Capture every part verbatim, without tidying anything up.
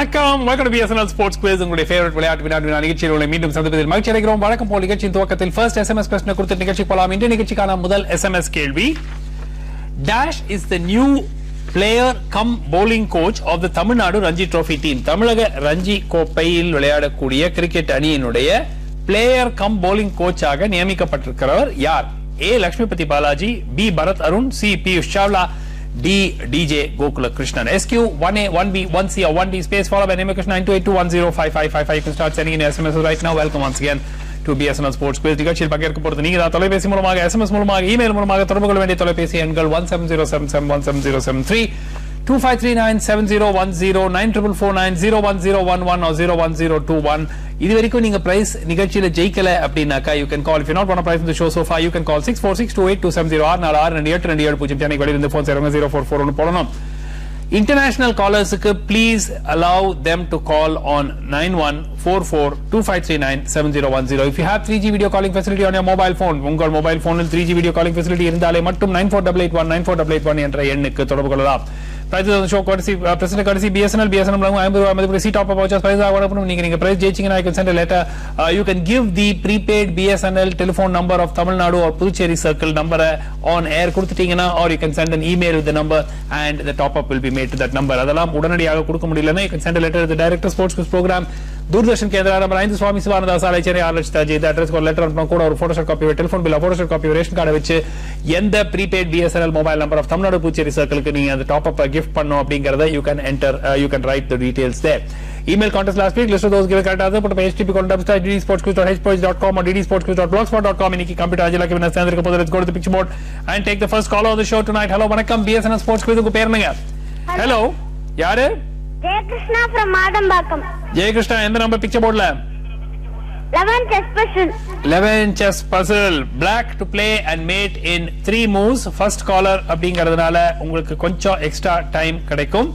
வணக்கம், welcome to B S N L Sports Quiz. உங்களுடைய favourite விளையாட்டு வினாடி வினா நிகழ்ச்சியில் உங்களை மீண்டும் சந்திப்பதில் மகிழ்ச்சி அடைகிறோம். வழக்கம் போல் நிகழ்ச்சியின் துவக்கத்தில் first S M S question கொடுத்து நிகழ்ச்சி போலாம். இந்த நிகழ்ச்சிக்கான முதல் S M S கேள்வி. Dash is the new player come bowling coach of the Tamil Nadu Ranji Trophy team. தமிழக ரஞ்சி கோப்பையில் விளையாடக்கூடிய கிரிக்கெட் அணியினுடைய பிளேயர் கம் bowling கோச் ஆக நியமிக்கப்பட்டிருக்கிறவர் யார்? A. Lakshmipathi Balaji, B. Bharat Arun, C. Piyush Chawla, D. D J Gokula Krishnan. S Q one A, one B, one C or one D space followed by name of question nine two eight two one zero five five five five. You can start sending in S M S right now. Welcome once again to B S N L Sports Quiz. நிகழ்ச்சியில் பங்கேற்க போறது நீங்க தான். தொலைபேசி மூலமாக, S M S மூலமாக, email மூலமாக தொடர்பு கொள்ள வேண்டிய தொலைபேசி எண்கள் one seven zero seven seven one seven zero seven three, two five three nine seven zero one zero, nine four four nine zero one zero one one or zero one zero two one. இது வரைக்கும் நீங்க price நிகழ்ச்சியில ஜெயிக்கல அப்படினாக்கா you can call. If you not want a prize in the show so far, you can call six four six two eight two seven zero ஆறு நான்கு ஆறு இரண்டு எட்டு இரண்டு ஏழு பூஜ்ஜியம். சென்னை வெளியிலிருந்து போன் சேருங்க zero four four ஒன்று போடணும். International callersக்கு please allow them to call on nine one four four two five three nine seven zero one zero. If you have three G video calling facility on your mobile phone, உங்கள் mobile போனில் three G video calling facility இருந்தாலே மட்டும் nine four eight eight one nine four eight eight one என்ற எண்ணுக்கு தொடர்பு கொள்ளலாம். Prizes on the show courtesy uh, President courtesy B S N L B S N L ஐம்பது ரூபாய் மதிப்புள்ள C top up vouchers prize ஆகணும். நீங்க நீங்க prize ஜெயிச்சீங்கன்னா you can send a letter. Uh, you can give the prepaid B S N L telephone number of Tamil Nadu or Puducherry circle number on air கொடுத்துட்டீங்கன்னா, or you can send an email with the number and the top up will be made to that number. அதெல்லாம் உடனடியாக கொடுக்க முடியலனா you can send a letter to the director sports quiz program, Doordarshan Kendra number ஐந்து சுவாமி சிவானந்தா சாலை சென்னை ஆறு லட்சத்து அஞ்சு. இந்த அட்ரஸ்க்கு ஒரு லெட்டர் அனுப்பணும். கூட ஒரு photostat copy, telephone bill, photostat copy, ration கார்டை வச்சு எந்த prepaid B S N L mobile number of Tamil Nadu Puducherry சர்க்கிளுக்கு நீங்க அந்த டாப் அப் கிஃப்ட் பண்ணனும் அப்படிங்கறத you can enter uh, you can write the details there. Email contest last week, list of those given correct answer put up H T T P colon slash d d sports quiz dot h p o h dot com or d d sports quiz dot blogspot dot com. இன்னைக்கு computer அஜிலா கிவன சேர்ந்திருக்க போது let's go to the picture board and take the first caller of the show tonight. Hello, வணக்கம். B S N L Sports Quiz உங்க பேர் என்னங்க? Hello, யாரு? ஜெயகிருஷ்ணா from மாடம்பாக்கம். ஜெயகிருஷ்ணா, எந்த நம்பர் பிக்சர் போர்டுல? eleven chess puzzle. eleven chess puzzle. Black to play and mate in three moves. First caller அப்படிங்கிறதுனால உங்களுக்கு கொஞ்சம் எக்ஸ்ட்ரா டைம் கிடைக்கும்.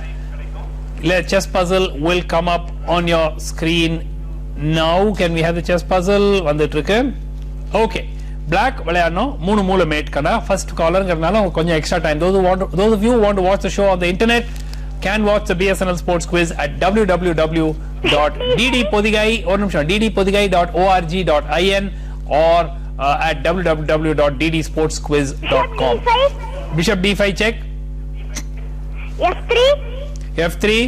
The chess puzzle will come up on your screen now. Can we have the chess puzzle? வந்துட்டு இருக்கு. Okay. Black விளையாடணும். மூணு மூல mat கனா. First callerங்கிறதுனால கொஞ்சம் extra time. Those who want to, those of you who want to watch the show on the internet can watch the B S N L Sports Quiz at w w w dot d d podhigai or d d podhigai dot org dot in or uh, at w w w dot d d sports quiz dot com. Bishop D five check. F three. F three.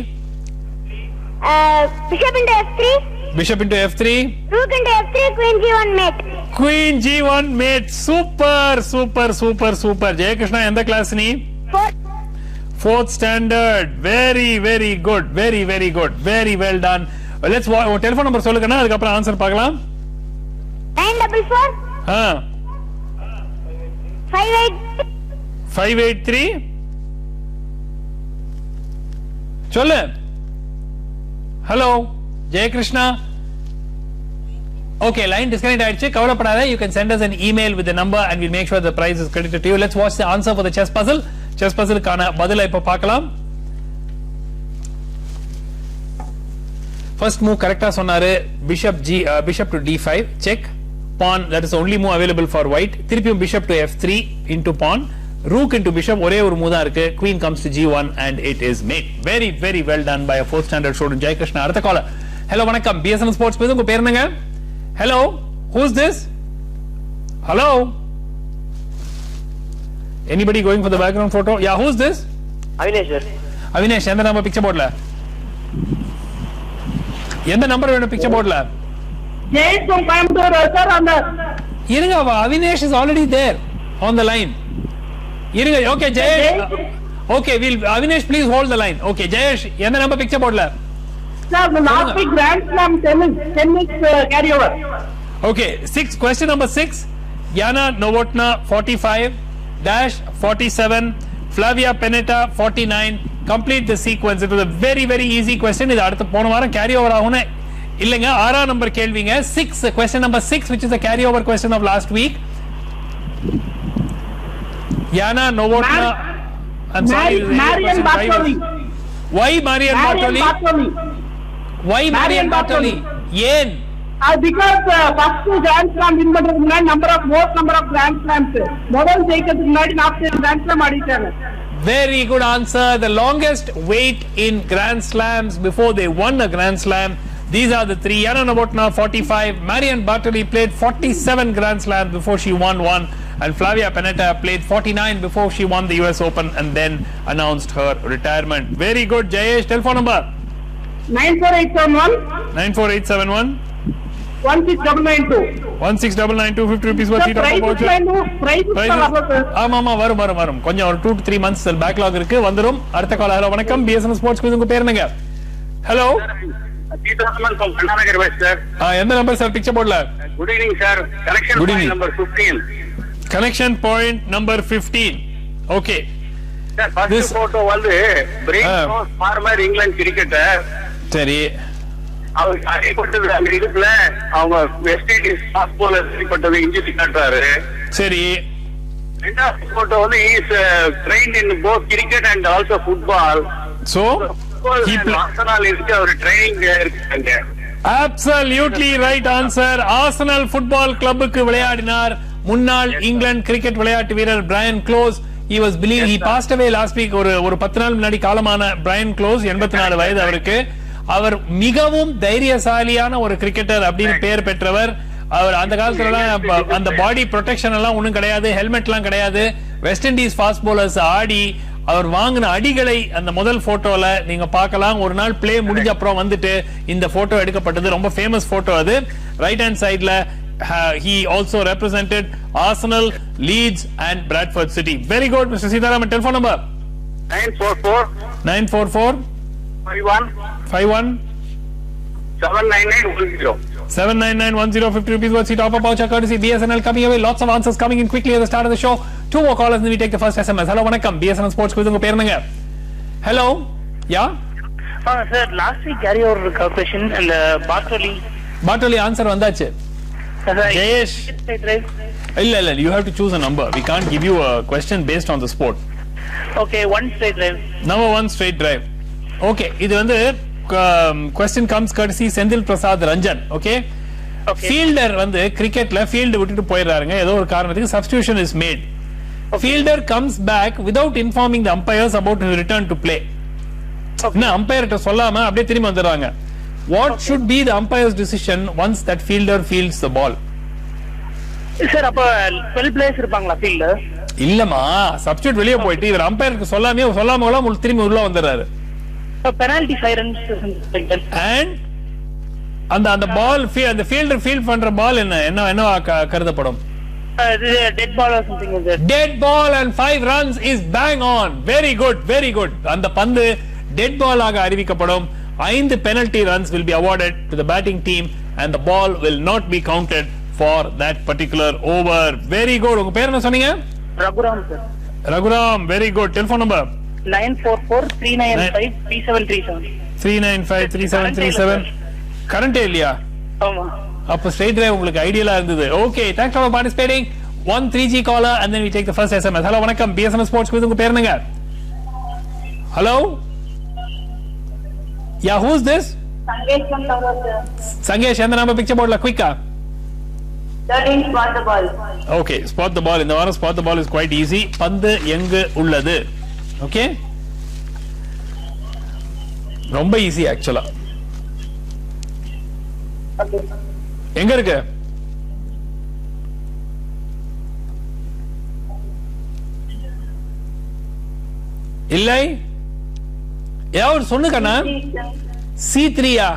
Uh, bishop into F three. Bishop into F three. Rook into F three. Queen G one mate. Queen G one mate. Super, super, super, super. Jayakrishna, எந்த class நீ? Fourth. Fourth standard. Very, very good. Very, very good. Very well done. Let's watch. Telephone number சொல்லுங்கனா அதுக்கு அப்புறம் answer பார்க்கலாம். nine four four. ஆ. five eight. five eight three. சொல்லு. Hello, Jayakrishna. Okay, line disconnect ஆயிடுச்சு. கவலைப்படாத. You can send us an email with the number and we'll make sure the prize is credited to you. Let's watch the answer for the chess puzzle. Chess puzzle கான பதிலை இப்ப பார்க்கலாம். First move கரெக்ட்டா சொன்னாரு. Bishop G uh, bishop to D five check. Pawn, that is the only move available for white. திருப்பியும் bishop to F three into pawn. Rook into bishop, ஒரே ஒரு move தான் இருக்கு. Queen comes to G one and it is mate. Very very well done by a fourth standard student Jayakrishna. அடுத்த caller. Hello, வணக்கம். B S N L Sports Quiz உங்க பேர் என்னங்க? Hello, who's this? Hello, anybody going for the background photo? Yeah, who's this? Avinash sir. Avinash, எந்த number picture போர்டுல? எந்த number வேணும் picture போர்டுல? Jayesh from Coimbatore sir on the. இருங்க, Avinash is already there on the line. இருங்க. Okay, Jayesh. Okay, we'll Avinash please hold the line. Okay, Jayesh, எந்த number picture போர்டுல? Sir, the last week Grand Slam tennis tennis uh, carry over. Okay, six question number six. Yana Novotna forty-five. Dash forty-seven, Flavia Pennetta forty-nine. Complete the sequence. It was a very very easy question. இது அடுத்து போன வாரம் carry over ஆகும்னு இல்லங்க. ஆறாம் number கேள்விங்க. six question number six, which is the carry over question of last week. Yana Novotna. I'm sorry. Marian Bartoli. Why Marian Bartoli? Why Marian Bartoli? ஏன்? Uh, because uh, first Grand Slam win பண்றதுக்கு முன்னாடி number of most number of Grand Slams முதல் ஜெயிக்கிறதுக்கு முன்னாடி நாற்பது Grand Slam ஆடிட்டாங்க. Very good answer. The longest wait in Grand Slams before they won a Grand Slam. These are the three. Yana Novotná forty-five. Marion Bartoli played forty-seven Grand Slams before she won one. And Flavia Pennetta played forty-nine before she won the U S Open and then announced her retirement. Very good, Jayesh. Telephone number? nine four eight seven one. nine four eight seven one. one six nine nine two. one six nine nine two fifty rupees worth Sir, seat on the price voucher. price ஆமா ஆமா வரும் வரும் வரும் கொஞ்சம் ஒரு two to three months backlog இருக்கு வந்துரும். அடுத்த கால். ஹலோ வணக்கம் பிஎஸ்என் ஸ்போர்ட்ஸ் குவிஸ். உங்க பேர் என்னங்க? ஹலோ எந்த நம்பர் சார் பிக்சர் போர்ட்ல? Good evening sir. Connection point number fifteen. Connection point number fifteen. Okay sir first photo வந்து பிரெயின் ஃபார்மர் இங்கிலாந்து கிரிக்கெட்டர். சரி. அவர் அடிபட்டது அந்த இதுல அவங்க வெஸ்ட் இண்டீஸ் ஃபாஸ்ட் பவுலர் அடிபட்டது இன்ஜுரி காட்டுறாரு. சரி. ரெண்டாவது போட்டோ வந்து is trained in both cricket and also football. So Arsenal இருக்கு அவர் ட்ரைனிங் இருக்காங்க. Absolutely right answer. Arsenal football கிளப்புக்கு விளையாடினார் முன்னாள் இங்கிலாந்து கிரிக்கெட் விளையாட்டு வீரர் Brian Close. He was believed he passed away last week. ஒரு ஒரு பத்து நாள் முன்னாடி காலமான பிரையன் க்ளோஸ் எண்பத்தி நாலு வயது அவருக்கு. அவர் மிகவும் தைரியசாலியான ஒரு கிரிக்கெட்டர் அப்படின்னு பெயர் பெற்றவர். அவர் அந்த காலத்துல அந்த பாடி ப்ரொடெக்ஷன் எல்லாம் ஒண்ணும் கிடையாது, ஹெல்மெட் எல்லாம் கிடையாது. வெஸ்ட் இண்டீஸ் ஃபாஸ்ட் பவுலர்ஸ் ஆடி அவர் வாங்கின அடிகளை அந்த முதல் போட்டோல நீங்க பார்க்கலாம். ஒரு நாள் பிளே முடிஞ்ச அப்புறம் வந்துட்டு இந்த போட்டோ எடுக்கப்பட்டது. ரொம்ப ஃபேமஸ் போட்டோ அது. ரைட் ஹேண்ட் சைடுல he also represented Arsenal, Leeds and Bradford City. Very good, Mister Sitaraman. Telephone number? nine four four. nine four four. five one. five one. seven nine nine one zero. seven nine nine one zero fifty rupees worth seat offer voucher courtesy B S N L coming away. Lots of answers coming in quickly at the start of the show. Two more callers and then we take the first S M S. Hello, vanakkam. B S N L Sports Quiz unga per enanga? Hello. Yeah? Ah sir, last week carry over question and Bartoli. Bartoli answer vandachu. Jayesh. Illa illa, you have to choose a number. We can't give you a question based on the sport. Okay, one straight drive. Number one straight drive. Okay, idu vandu um, question comes courtesy Sendil Prasad Ranjan. Okay? Okay. Fielder வந்து கிரிக்கெட்ல field விட்டுட்டு போயிடுறாருங்க. ஏதோ ஒரு காரணத்துக்கு substitution is made. Okay. Fielder comes back without informing the umpires about his return to play. Okay. Na umpire கிட்ட சொல்லாம அப்படியே திரும்பி வந்துறாங்க. What okay. should be the umpire's decision once that fielder fields the ball? Sir, அப்ப twelve players இருப்பாங்களா fielder? இல்லமா, substitute வெளிய போயிட்டு இவர் umpire க்கு சொல்லாமயே சொல்லாமல முள் திரும்பி உள்ள வந்துறாரு. So penalty sirens and அந்த அந்த பால் அந்த ஃபீல்டர் ஃபீல்ட் பண்ற பால் என்ன என்ன என்ன கருதப்படும்? Dead ball or something like that. Dead ball and five runs is bang on. Very good, very good. அந்த பந்து dead ball ஆக அறிவிக்கப்படும். ஐந்து penalty runs will be awarded to the batting team and the ball will not be counted for that particular over. Very good. உங்க பேர் என்ன சொன்னீங்க? Raghuram sir. Raghuram, very good. Telephone number? nine four four three nine five three seven three seven. three nine five three seven three seven. Current இல்லையா? ஆமா. அப்ப straight drive உங்களுக்கு ஐடியலா இருந்தது. Okay, thanks for participating. one three G caller and then we take the first S M S. Hello, வணக்கம். B S N L Sports Quiz. உங்க பேர் என்னங்க? Hello? Yeah, who's this? Sangesh from Doordarshan. Sangesh, எந்த number picture போர்ட்ல குயிக்கா? thirteen spot the ball. Okay, spot the ball. இந்த வாரம் spot the ball is quite easy. பந்து எங்கு உள்ளது? Okay? ரொம்ப ஈஸி ஆக்சுவலா. Okay. எங்க இருக்கு? இல்லை ஏதாவது சொன்னுக்கண்ணா. C three yeah?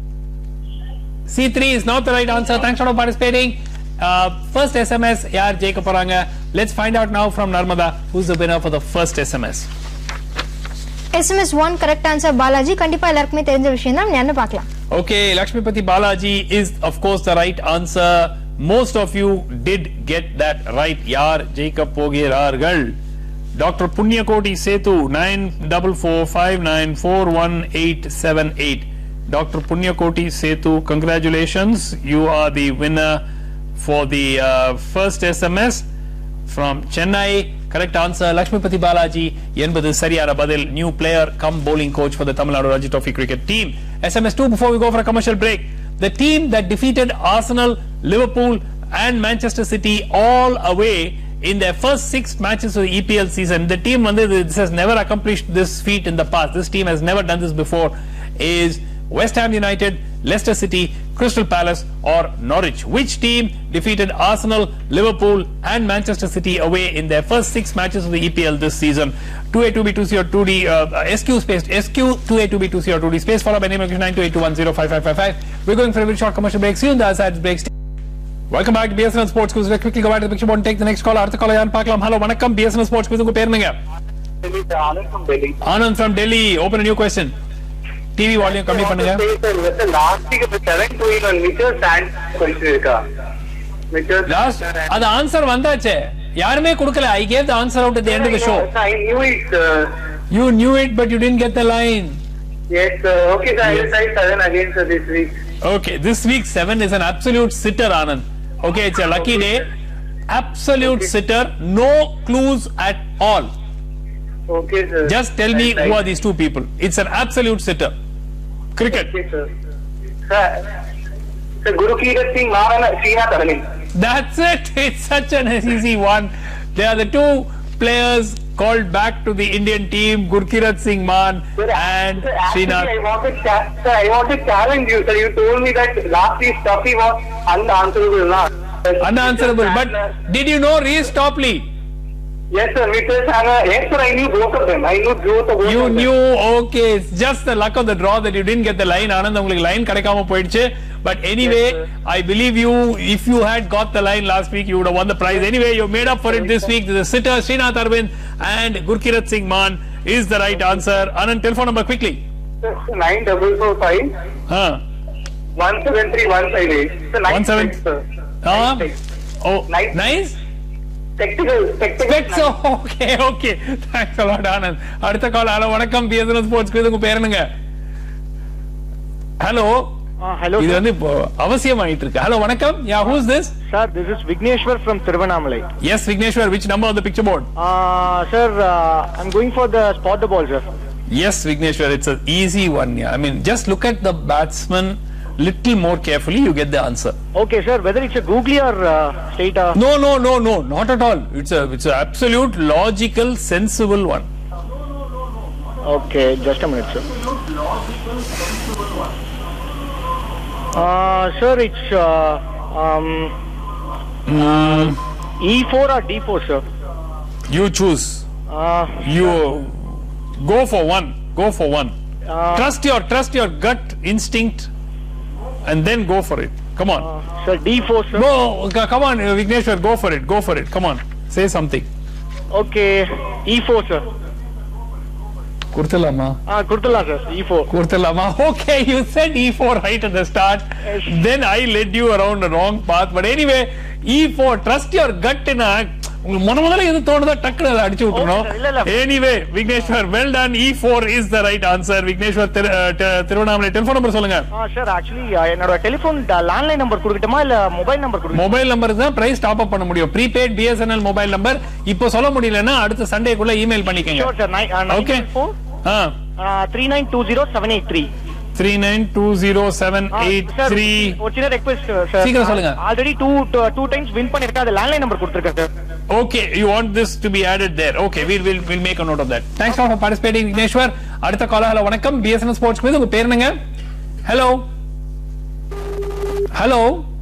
C three is not the right answer. Thanks for participating. Uh, first S M S யார் ஜெயிக்க போறாங்க? Let's find out now from Narmada who's the winner for the first S M S. S M S one correct answer Balaji. கண்டிப்பா எல்லாருக்குமே தெரிஞ்ச விஷயம் தான். என்ன பார்க்கலாம்? Okay, Lakshmipati Balaji is of course the right answer. Most of you did get that right. யார் ஜெயிக்க போகிறார்கள்? Doctor Punyakoti Setu nine four four five nine four one eight seven eight. Doctor Punyakoti Setu, congratulations. You are the winner for the uh, first S M S from Chennai. Correct answer Lakshmipati Balaji. என்பது சரியான பதில். New player come bowling coach for the Tamil Nadu Ranji Trophy cricket team. S M S two before we go for a commercial break. The team that defeated Arsenal, Liverpool and Manchester City all away in their first six matches of the E P L season. The team this has never accomplished this feat in the past. This team has never done this before. Is West Ham United, Leicester City, Crystal Palace or Norwich? Which team defeated Arsenal, Liverpool and Manchester City away in their first six matches of the E P L this season? two A two B two C or two D uh, S Q space S Q two A two B two C or two D space followed by name of nine two eight two one zero five five five five. We're going for a very short commercial break. See you on the other side of the break. Welcome back to B S N L Sports Quiz. Let's quickly go back to the picture board and take the next call. Artha caller yan paakalam. Hello, vanakkam. B S N L Sports Quiz unga per enga? Anand from Delhi. Anand from Delhi. Open a new question. T V volume கம்மி பண்ணுங்க. Last week seven to one மீட்டர் சாண்ட் question இருக்கா? மீட்டர் லாஸ்ட் அது answer வந்தாச்சே. யாருமே கொடுக்கல. I gave the answer out at the end of the show. I knew it. Sir. You knew it but you didn't get the line. Yes sir. Okay sir, I will try seven again sir this week. Okay, this week seven is an absolute sitter, Anand. Okay, it's a lucky day. Absolute okay. sitter, no clues at all. Okay sir. Just tell me who are these two people. It's an absolute sitter. Cricket. Okay sir. Sir, sir Gurkirat Singh Maan and Srinath Arvind. That's it. It's such an easy one. They are the two players called back to the Indian team, Gurkirat Singh Maan sir, and sir, Srinath. I wanted, sir, I want to challenge you, sir. You told me that last week's Stoppy was unanswerable. Na? Unanswerable. But did you know Reece Topley? Yes, sir. Mister Sana. Yes, sir. I knew both of them. I knew both of them. You knew. Okay. It's just the luck of the draw that you didn't get the line. Anand, உங்களுக்கு line கிடைக்காம போயிடுச்சு. But anyway, yes, I believe you. If you had got the line last week, you would have won the prize. Anyway, you made up for it this week. The sitter Srinath Arvind and Gurkirat Singh Maan is the right answer. Anand, telephone number quickly. Nine double four five. Huh. One seven three one five eight. One seven. Huh. Oh, nice. Nice. Technical, technical. So, okay, okay. Thanks a lot, Anand. அடுத்த call. Hello வணக்கம். B S N L Sports Quiz உங்க பேர் என்னங்க? Hello. Hello. இது வந்து அவசியம் ஆயிட்டு இருக்கு. ஹலோ வணக்கம். Yeah, who's this? Sir, this is Vigneshwar from Tiruvannamalai. Yes, Vigneshwar. Which number on the picture board? Uh, sir, uh, I'm going for the spot the ball, sir. Yes, Vigneshwar. It's an easy one. Yeah. I mean, just look at the batsman little more carefully, you get the answer. Okay, sir. Whether it's a googly or uh, straight? Uh... No, no, no, no, not at all. It's a, it's an absolute logical, sensible one. Okay, just a minute, sir. Uh, sir, it's uh, um, mm. E four or D four, sir. You choose. Uh, you go for one. Go for one. Uh, trust your, trust your gut instinct. And then go for it. Come on. Uh, sir, D four, sir. No, come on, Vigneshwar, go for it. Go for it. Come on. Say something. Okay, E four, sir. Kurtalama. Ah, Kurtala, sir. E four. Kurtalama. Okay, you said E four right at the start. Yes. Then I led you around the wrong path. But anyway, E four. Trust your gut in a. Anyway, Vigneshwar, well done. E four is the right answer. Vigneshwar, Tiruvannamalai telephone number solunga. Ah, sir, actually, என்னோட telephone landline number கொடுக்கட்டுமா இல்ல mobile number கொடுக்கட்டுமா? Mobile number தான் price top up பண்ண முடியும். Prepaid B S N L mobile number இப்போ சொல்ல முடியலன்னா அடுத்த Sunday குள்ள email பண்ணிக்கங்க. Sure, sir. Okay. ஆ three nine two zero seven eight three. three nine two zero seven eight three. ஒரு சின்ன request, sir. சீக்கிரம் சொல்லுங்க. Already two two times win பண்ணிருக்கேன். அது landline number கொடுத்திருக்கேன், sir. Okay, you want this to be added there. Okay, we'll we'll we'll make a note of that. Thanks for participating, Vigneshwar. அடுத்த caller. Hello வணக்கம். B S N L Sports Quiz உங்க பேர் என்னங்க? Hello. Hello.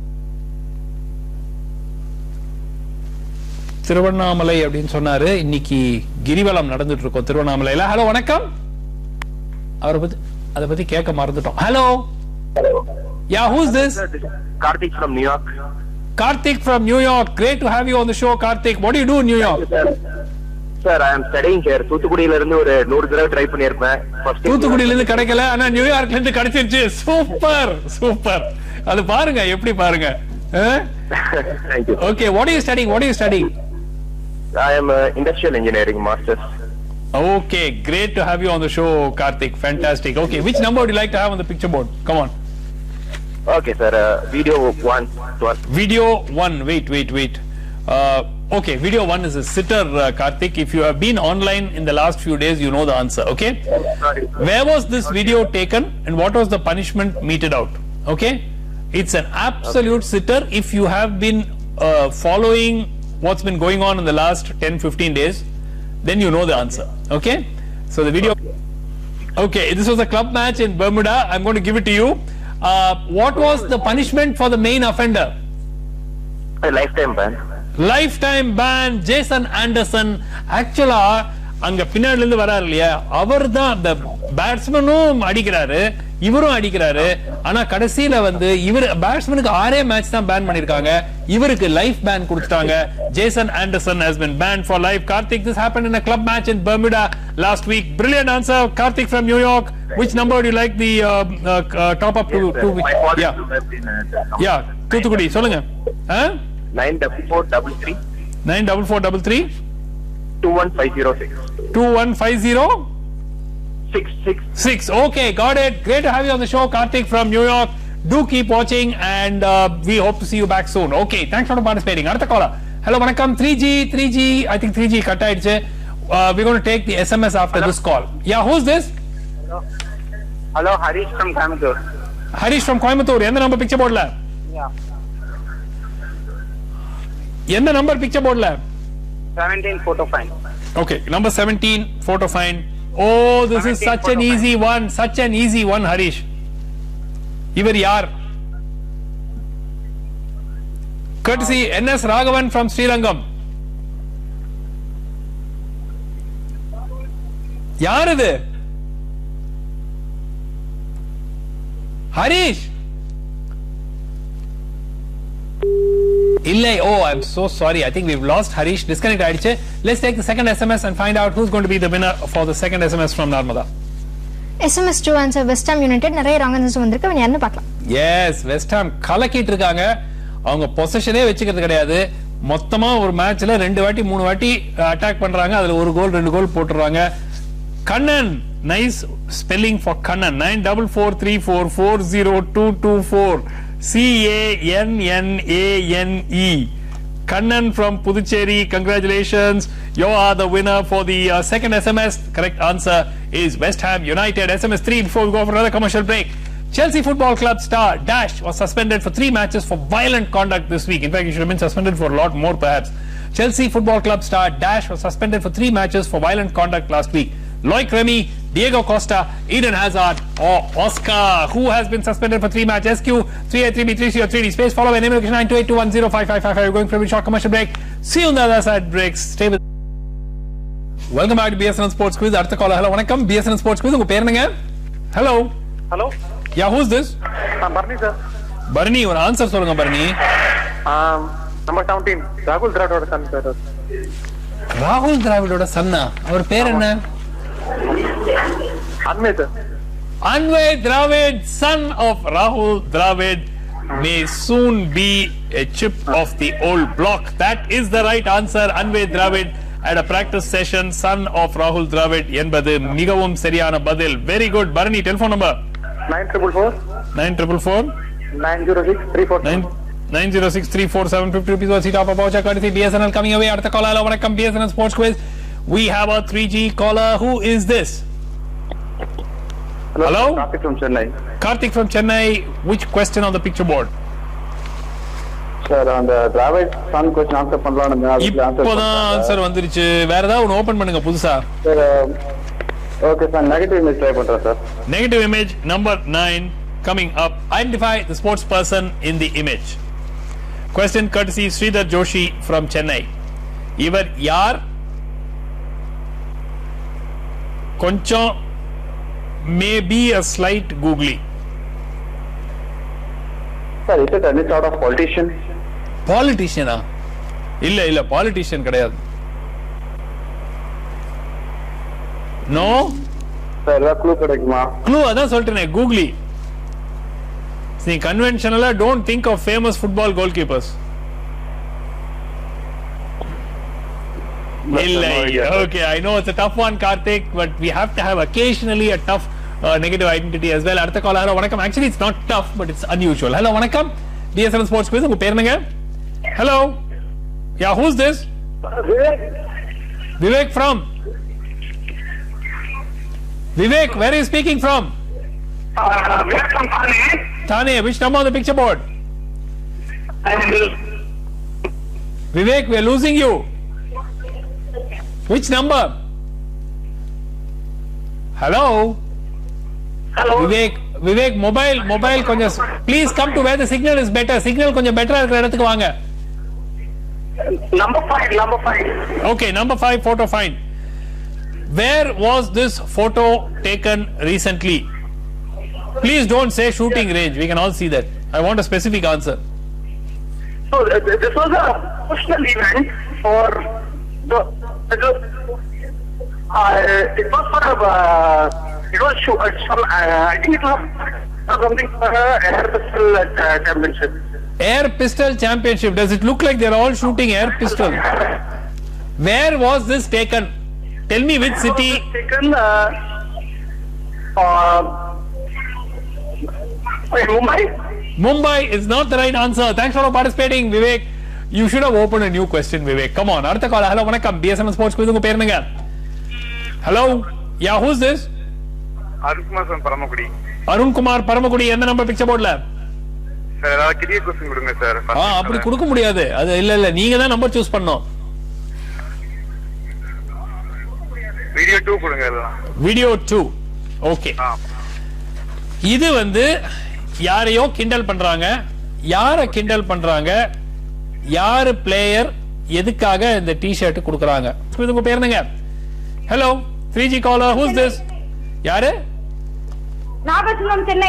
Tiruvannamalai அப்படின்னு சொன்னாரு. இன்னைக்கு கிரிவலம் நடந்துட்டு இருக்கோம் திருவண்ணாமலையில. ஹலோ வணக்கம். அவரை பத்தி அத பத்தி கேட்க மறந்துட்டோம். Hello. Yeah, who's this? Karthik from New York. Karthik from New York. Great to have you on the show, Karthik. What do you do in New York? Sir, sir I am studying here. தூத்துக்குடியில இருந்து ஒரு நூறு தடவை try பண்ணிருப்பேன். தூத்துக்குடியில இருந்து கிடைக்கல, ஆனா நியூயார்க்ல இருந்து கிடைச்சிருச்சு. Super super. அது பாருங்க எப்படி பாருங்க. Thank you. Okay, what are you studying? What are you studying? I am uh, industrial engineering masters. Okay, great to have you on the show, Karthik. Fantastic. Okay, which number would you like to have on the picture board? Come on. Okay, sir. Uh, video one. one. Video one. Wait, wait, wait. Uh, okay, video one is a sitter, uh, Karthik. If you have been online in the last few days, you know the answer. Okay. Sorry. Where was this video taken, and what was the punishment meted out? Okay. It's an absolute okay. sitter. If you have been uh, following what's been going on in the last ten fifteen days, then you know the answer. Okay? So the video. Okay, this was a club match in Bermuda. I'm going to give it to you. Uh, what was the punishment for the main offender? A lifetime ban. Lifetime ban. Jason Anderson. Actually, அங்க பின்னாடில இருந்து வராரு இல்லையா, அவர்தான் அந்த பேட்ஸ்மேனும் அடிக்கிறாரு, இவரும் அடிக்கிறாரு. ஆனா கடைசியில வந்து இவர் பேட்ஸ்மேனுக்கு ஆறே மேட்ச் தான் பேன் பண்ணிருக்காங்க, இவருக்கு லைஃப் பேன் கொடுத்துட்டாங்க. Jason Anderson has been banned for life. Karthik, this happened in a club match in Bermuda last week. Brilliant answer, Karthik from New York. Which number do you like the uh, uh, uh, top up to? to yeah, yeah, Thuthukudi, சொல்லுங்க. nine four four three three nine four four three three two one five zero six two one five zero six six six. Okay, got it. Great to have you on the show, Karthik from New York. Do keep watching and uh, we hope to see you back soon. Okay, thanks for participating. Another caller. Hello, vanakkam. three G, three G. I think three G cut aiduche. Uh, we're going to take the S M S after Hello. this call. Yeah, who's this? Hello. Hello, Harish from Coimbatore. Harish from Coimbatore. Endha number picture board la? Yeah. Endha number picture board la? seventeen photo find. Okay, number seventeen photo find. Oh, this is such an easy find. one. Such an easy one, Harish. Ivar yaar? Courtesy N S Raghavan from Srirangam. Yaar idu? Harish? Illai. Oh, I'm so sorry. I think we've lost Harish. Disconnect aidiche. Let's take the second S M S and find out who's going to be the winner for the second S M S from Narmada. S M S two answer West Ham United. நிறைய wrong answers வந்திருக்கு. அவன் யாருன்னு பார்க்கலாம். Yes, West Ham கலக்கிட்டு இருக்காங்க. அவங்க பொசிஷனே வெச்சிக்கிறது கிடையாது. மொத்தமா ஒரு மேட்ச்ல ரெண்டு வாட்டி மூணு வாட்டி அட்டாக் பண்றாங்க. அதுல ஒரு கோல் ரெண்டு கோல் போட்டுறாங்க. Kannan, nice spelling for Kannan. nine four four three four four zero two two four. C A N N A N E. Kannan from Puducherry, congratulations. You are the winner for the uh, second S M S. Correct answer is West Ham United. S M S three before we go for another commercial break. Chelsea Football Club star Dash was suspended for three matches for violent conduct this week. In fact, he should have been suspended for a lot more perhaps. Chelsea Football Club star Dash was suspended for three matches for violent conduct last week. Loic Remy, Diego Costa, Eden Hazard or Oscar, who has been suspended for three matches. S Q three A three B three C or three D space follow by name location nine two eight two one zero five five five five. We're going for a short commercial break. See you on the other side breaks. Stay with. Welcome back to B S N L Sports Quiz. Artha caller. Hello, vanakkam. B S N L Sports Quiz. Unga per enga? Hello. Hello. Yeah, who's this? I'm Barney, sir. Barney, ஒரு answer சொல்லுங்க Barney. Um, number seventeen. Rahul Dravid's son, sir. Rahul Dravid's son. அவர் பேர் என்ன? Anvay, sir. Anvay Dravid, son of Rahul Dravid, may soon be a chip of the old block. That is the right answer. Anvay Dravid at a practice session, son of Rahul Dravid. என்பது மிகவும் சரியான பதில். Very good. Barney, telephone number. nine four four nine four four nine zero six three four seven. nine zero six three four seven fifty rupees was seat of a voucher courtesy B S N L coming away. Artha caller. Hello, vanakkam. B S N L Sports Quiz. We have a three G caller. Who is this? Hello. Hello? Karthik from Chennai. Karthik from Chennai. Which question on the picture board? Sir, on the Dravid son question answer பண்ணலாம்னு இப்போதான் answer வந்துருச்சு. வேற ஏதாவது ஒன்னு open பண்ணுங்க புதுசா. Sir, okay sir, negative image try பண்றேன் sir. Negative image number nine coming up. Identify the sports person in the image. Question courtesy Sridhar Joshi from Chennai. இவர் யார்? கொஞ்சம் may be a slight googly. Sir, is it any sort of politician? Politician ah? இல்ல இல்ல politician கிடையாது. No? Sir, ஏதாவது clue கிடைக்குமா? Clue அதான் சொல்றேனே googly. See, conventionally don't think of famous football goalkeepers. Okay, I know it's a tough one, Karthik, but we have to have occasionally a tough uh, negative identity as well. Artha caller. Hello, vanakkam. Actually, it's not tough, but it's unusual. Hello, vanakkam. B S N L Sports Quiz. Unga per enga? Hello. Yeah, who's this? Vivek. Vivek from? Vivek, where are you speaking from? Uh, Vivek from Thane. Thane. Which number on the picture board? Vivek, we are losing you. Which number? Hello. Hello. Vivek, Vivek, mobile, mobile, konja, please come to where the signal is better. Signal konja better irukra edathukku vaanga. Number five, number five. Okay, number five photo find. Where was this photo taken recently? Please don't say shooting range. We can all see that. I want a specific answer. So uh, this was a personal event for the. It was, uh, it was for a. Uh, it was shoot, uh, some, uh, I think it was something for a air pistol uh, championship. Air pistol championship. Does it look like they're all shooting air pistol? Where was this taken? Tell me which city. It was taken uh, uh, in Mumbai. Mumbai is not the right answer. Thanks for participating, Vivek. You should have opened a new question, Vivek. Come on. Artha call. Hello, vanakkam. B S M Sports Quiz unga per enga? Hello. Yeah, who's this? Arun Kumar from Paramakudi. Arun Kumar Paramakudi. Endha number picture board la? Sir, ஏதாவது கிரிய question கொடுங்க sir. ஆ, அப்படி கொடுக்க முடியாது. அது இல்ல இல்ல நீங்க தான் நம்பர் சூஸ் பண்ணனும். வீடியோ two கொடுங்க எல்லாம். Video two. ஓகே. இது வந்து யாரையோ கிண்டல் பண்றாங்க. யாரை கிண்டல் பண்றாங்க? யாரு பிளேயர் எதுக்காக இந்த டி-ஷர்ட் கொடுக்கறாங்க? உங்க பேர் என்னங்க? Hello three G caller, who's this? யாரு? Nagasundaram Chennai.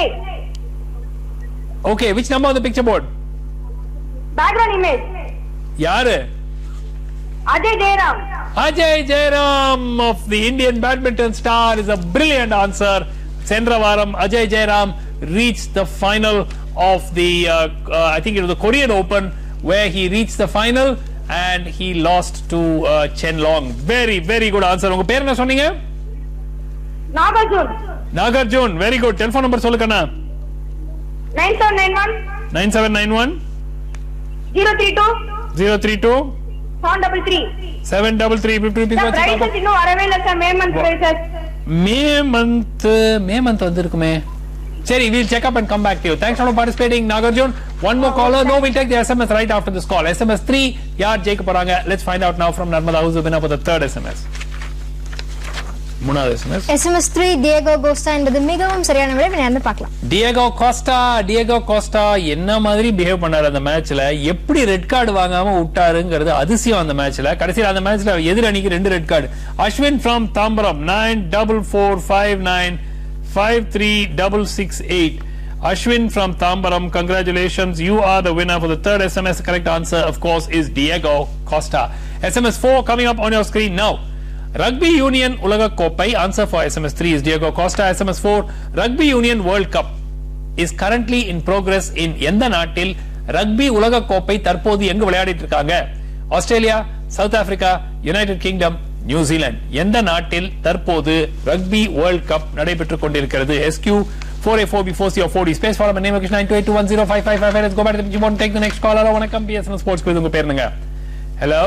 Okay, which number on the picture board? Background image. யாரு? Ajay Jairam. Ajay Jairam of the Indian badminton star is a brilliant answer. Sendra varam Ajay Jairam reached the final of the uh, uh, I think it was the Korean Open, where he reached the final and he lost to uh, Chen Long. Very very good answer. Unga per enna sonninga? Nagarjun. Nagarjun, very good. Telephone number solukana. nine seven nine one. nine seven nine one. zero three two. zero three two. seven three three. seven three three. The prices இன்னும் வரவே இல்ல சார். May month prices. May month, May month வந்திருக்குமே. சரி, we'll check up and come back to you. Thanks for participating, Nagarjun. One more caller. No, we'll take the S M S right after this call. S M S three, yaar jayika poraanga. Let's find out now from Narmada, who's the winner for the third S M S. மூணாவது S M S. S M S three Diego Costa என்பது மிகவும் சரியான விடை. விளையாண்டு பார்க்கலாம். Diego Costa, Diego Costa என்ன மாதிரி behave பண்ணாரு அந்த மேட்ச்ல? எப்படி ரெட் கார்டு வாங்காம விட்டாருங்கிறது அதிசயம் அந்த மேட்ச்ல. கடைசில அந்த மேட்ச்ல எதிர் அணிக்கு ரெண்டு red card. Ashwin from Tambaram nine four four five nine five three six six eight. Ashwin from Tambaram, congratulations, you are the winner for the third S M S. The correct answer of course is Diego Costa. S M S four coming up on your screen now. Rugby Union Ulaga Kopai, answer for S M S three is Diego Costa. S M S four, Rugby Union World Cup is currently in progress in எந்த நாட்டில் rugby உலக கோப்பை தற்போது எங்கு விளையாடிட்டு இருக்காங்க? Australia, South Africa, United Kingdom, New Zealand. எந்த நாட்டில் தற்போது ரக்பி வேர்ல்ட் கப் நடைபெற்றுக் கொண்டிருக்கிறது? S Q four A four B four C or four D space for my name is nine two eight two one zero five five five. Let's go back to the phone, take the next call. Hello, வணக்கம் B S M Sports Quiz. உங்க பேர் என்னங்க? Hello?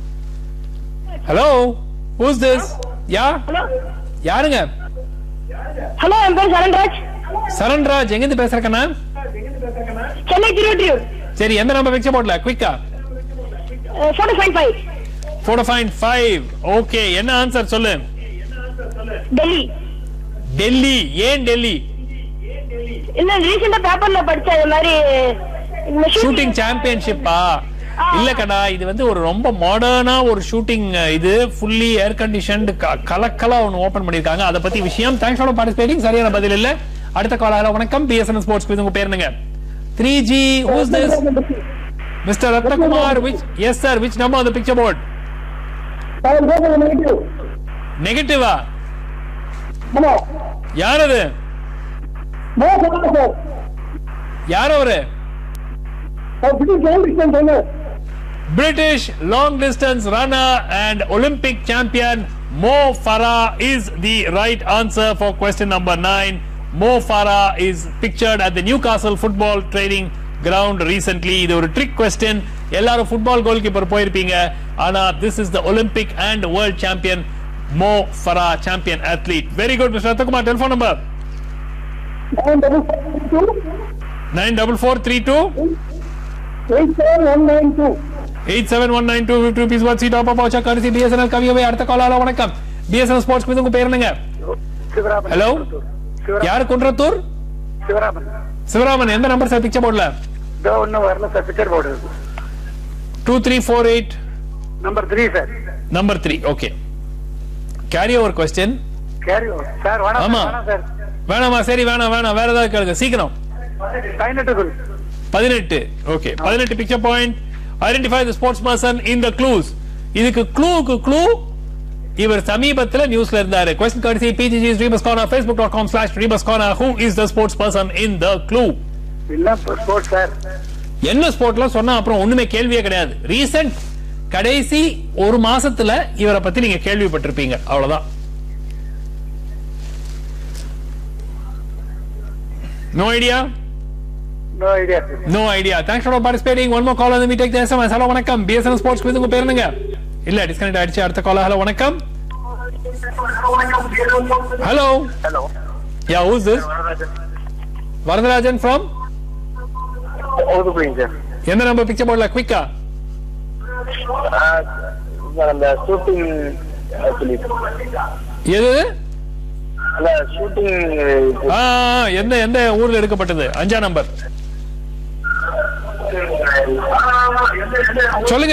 Hello? Who's this? Yeah? Hello. யாருங்க? Hello, என் பேர் சரண்ராஜ். சரண்ராஜ், எங்க இருந்து பேசுறீங்கண்ணா? சென்னை திருவொற்றியூர். சரி, எந்த நம்பர் பிக்சர் போடல? குயிக்கா. four five five. four five five. Okay, என்ன ஆன்சர் சொல்லு? டெல்லி. டெல்லி. ஏன் டெல்லி? இல்ல ரீசன்ட்டா பேப்பர்ல படிச்ச இந்த மாதிரி ஷூட்டிங் சாம்பியன்ஷிப்பா? இல்ல கண்ணா, இது வந்து ஒரு ரொம்ப மாடர்னா ஒரு ஷூட்டிங். இது ஃபுல்லி ஏர் கண்டிஷன்டு கலக்கலா ஒன்னு ஓபன் பண்ணிருக்காங்க. அத பத்தி விஷயம். Thanks for participating. சரியான பதில் இல்ல. அடுத்த கால். ஹலோ வணக்கம் B S M Sports Quiz. உங்க பேர் என்னங்க? three G, who's this? Mister Ratnakumar, which? Yes sir, which number on the picture board? Negative. Negative ah? Hello. யார் அது? No sir. யார் அவரு? British long distance runner. British long distance runner and Olympic champion Mo Farah is the right answer for question number nine. Mo Farah is pictured at the Newcastle football training ground recently. இது ஒரு trick question. எல்லாரும் football goalkeeper போயிருப்பீங்க. ஆனா this is the Olympic and world champion Mo Farah, champion athlete. Very good, Mister Ratnakumar. Telephone number nine four four three two eight seven one nine two. eight seven one nine two fifty rupees worth seat top of voucher courtesy B S N L கவியவை அடுத்த காலால வணக்கம் B S N L sports quiz உங்க பேர் என்னங்க Sivaraman. Hello யார் குன்றத்தூர் சிவராமன். சிவராமன் எந்த number sir picture போர்டுல இதோ இன்னும் வரல சார், picture board two three four eight number three சார். Number three okay carry over question carry over சார். வேணாம் ஆமா வேணாம் சார். வேணாமா சரி வேணாம் வேணாம் வேற ஏதாவது கேளுங்க சீக்கிரம் பதினெட்டு குரு. பதினெட்டு ஓகே பதினெட்டு picture point identify the sports person in the clues இதுக்கு க்ளூக்கு க்ளூ இவர் சமீபத்துல நியூஸ்ல இருந்தாரு question courtesy P G G's Dreamers Corner facebook dot com slash dreamers corner who is the sports person in the clue என்ன sports சார்? என்ன ஸ்போர்ட்ல சொன்னா அப்புறம் ஒண்ணுமே கேள்வியே கிடையாது ரீசன்ட் கடைசி ஒரு மாசத்துல இவரை பத்தி நீங்க கேள்விப்பட்டிருப்பீங்க அவ்வளவுதான் no idea no idea. no idea thanks for participating one more call and then we take the S M S hello வணக்கம் B S N L sports quiz உங்க பேர் என்னங்க இல்ல டிஸ்கனெக்ட் ஆயிடுச்சு அடுத்த கால் ஹலோ வணக்கம் hello hello yeah who's this Varadarajan from ஓது போயிங்க சார். எந்த நம்பர் பிக்சர் போர்டுல குயிக்கா அந்த ஷூட்டிங் எது அந்த ஷூட்டிங் ஆ எந்த எந்த ஊர்ல எடுக்கப்பட்டது அஞ்சா நம்பர் சொல்லுங்க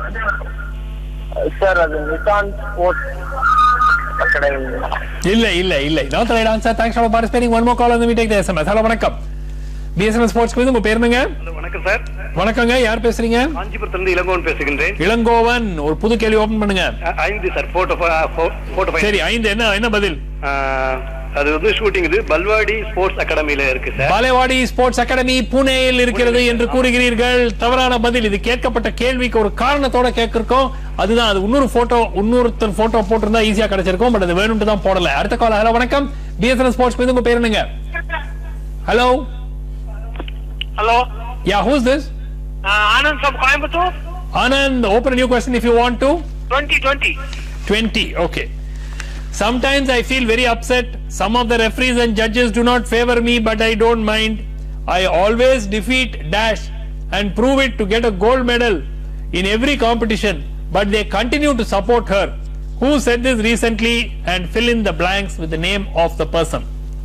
சார். அது நிசான் ஸ்போர்ட்ஸ் அகாடமி. இல்ல இல்ல இல்ல not the right answer thanks for participating one more call and then we take the S M S hello வணக்கம் B S N L sports quiz உங்க பேர் என்னங்க வணக்கம் சார். வணக்கங்க யார் பேசுறீங்க காஞ்சிபுரத்திலிருந்து இளங்கோவன் பேசுகின்றேன். இளங்கோவன் ஒரு புது கேள்வி ஓபன் பண்ணுங்க ஐந்து சார் போட்டோ போட்டோ சரி ஐந்து என்ன என்ன பதில் அது வந்து ஷூட்டிங் இது பல்வாடி ஸ்போர்ட்ஸ் அகாடமியில இருக்கு சார். பாலேவாடி ஸ்போர்ட்ஸ் அகாடமி புனேயில் இருக்கிறது என்று கூறுகிறீர்கள் தவறான பதில் இது கேட்கப்பட்ட கேள்விக்கு ஒரு காரணத்தோட கேட்கிறோம் அதுதான் அது இன்னொரு போட்டோ இன்னொருத்தர் போட்டோ போட்டிருந்தா ஈஸியா கிடைச்சிருக்கும் பட் அது வேணும்னு தான் போடல அடுத்த கால் ஹலோ வணக்கம் B S N L sports quiz உங்க பேர் என்னங்க hello hello yeah who's this Anand from Coimbatore. Anand open a new question if you want to twenty twenty twenty okay sometimes I feel very upset some of the referees and judges do not favor me but I don't mind I always defeat dash and prove it to get a gold medal in every competition but they continue to support her who said this recently and fill in the blanks with the name of the person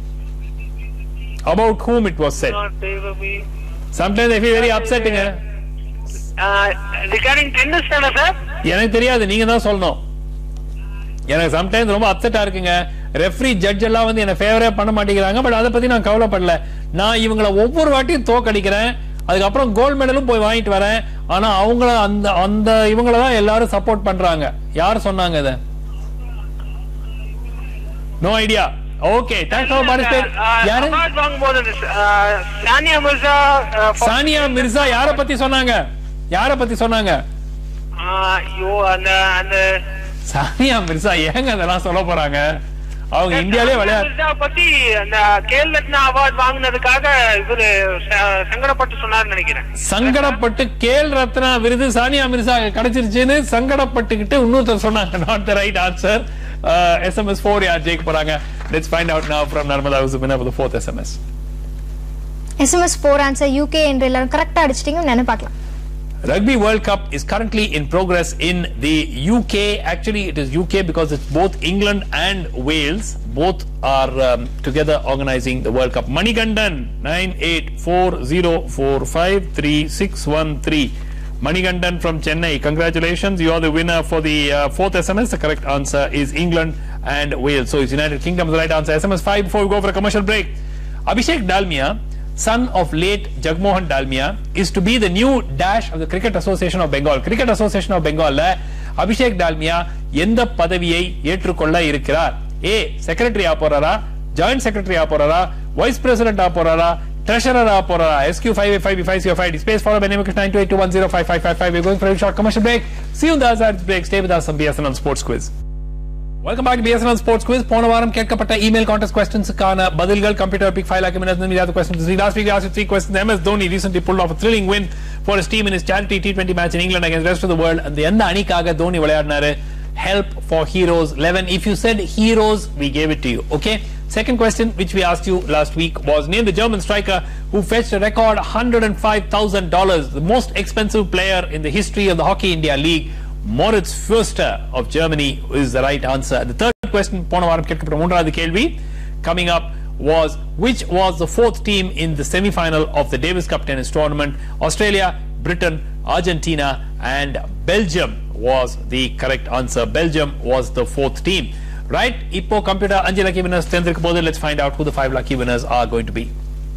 about whom it was said not favor me sometimes I feel very upsetting uh, regarding tennis தான sir எனக்கு தெரியாது நீங்க தான் சொல்லணும் எனக்கு sometimes ரொம்ப அப்செட்டா இருக்குங்க referee judge எல்லாம் வந்து என்ன ஃபேவரே பண்ண மாட்டேங்கிறாங்க பட் அதை பத்தி நான் கவலைப்படல நான் இவங்களை ஒவ்வொரு வாட்டியும் தோக்கடிக்கிறேன் அதுக்கப்புறம் கோல்ட் மெடலும் போய் வாங்கிட்டு வரேன் ஆனா அவங்கள அந்த அந்த இவங்கள தான் எல்லாரும் சப்போர்ட் பண்றாங்க யார் சொன்னாங்க இத no idea okay thanks for participate யாரு சானியா மிர்சா சானியா மிர்சா யார பத்தி சொன்னாங்க யார பத்தி சொன்னாங்க ஐயோ அந்த அந்த சானியா மிர்சா ஏங்க அதெல்லாம் சொல்ல போறாங்க அவங்க இந்தியாலே விளையாட பத்தி அந்த கேல் ரத்னா அவார்ட் வாங்குனதுக்காக இவரு சங்கடப்பட்டு சொன்னார்னு நினைக்கிறேன் சங்கடப்பட்டு கேல் ரத்னா விருது சானியா மிர்சா கிடைச்சிருச்சுன்னு சங்கடப்பட்டுக்கிட்டு இன்னொருத்தர் சொன்னாங்க not the right answer S M S four யார் ஜெயிக்க போறாங்க let's find out now from Narmada who's the winner of the fourth S M S S M S four answer U K என்று எல்லாரும் கரெக்ட்டா அடிச்சிட்டீங்க நான் பார்க்கலாம் Rugby World Cup is currently in progress in the U K. Actually, it is U K because it's both England and Wales. Both are um, together organizing the World Cup. Manigandan nine eight four zero four five three six one three. Manigandan from Chennai. Congratulations, you are the winner for the uh, fourth S M S. The correct answer is England and Wales. So it's United Kingdom the right answer. S M S five before we go for a commercial break. Abhishek Dalmia, son of late Jagmohan Dalmia, is to be the new dash of the Cricket Association of Bengal. Cricket Association of Bengal Abhishek Dalmia எந்த பதவியை ஏற்றுக்கொள்ள இருக்கிறார்? A secretary ஆ போறாரா, joint secretary ஆ போறாரா, vice president ஆ போறாரா, treasurer ஆ போறாரா? S Q five eight five B five C five space followed by name nine two eight two one zero five five five five. We're going for a short commercial break. See you in the other side break. Stay with us on B S N L Sports Quiz. Welcome back to B S N L Sports Quiz. போன வாரம் கேட்கப்பட்ட email contest questions-க்கான பதில்கள் computer pick file ஆக்கிமினது the other questions. Last week we asked you three questions. M S Dhoni recently pulled off a thrilling win for his team in his charity T twenty match in England against the rest of the world. And எந்த அணிக்காக Dhoni விளையாடினாரு? Help for Heroes eleven. If you said Heroes, we gave it to you. Okay? Second question, which we asked you last week, was name the German striker who fetched a record one hundred five thousand dollars, the most expensive player in the history of the Hockey India League. Moritz Förster of Germany is the right answer. The third question, போன வாரம் கேட்கப்பட்ட மூன்றாவது கேள்வி, coming up was which was the fourth team in the semi-final of the Davis Cup tennis tournament? Australia, Britain, Argentina and Belgium was the correct answer. Belgium was the fourth team. Right? Ippo computer அஞ்சு lucky winners தேர்ந்தெடுக்க போது. Let's find out who the five lucky winners are going to be.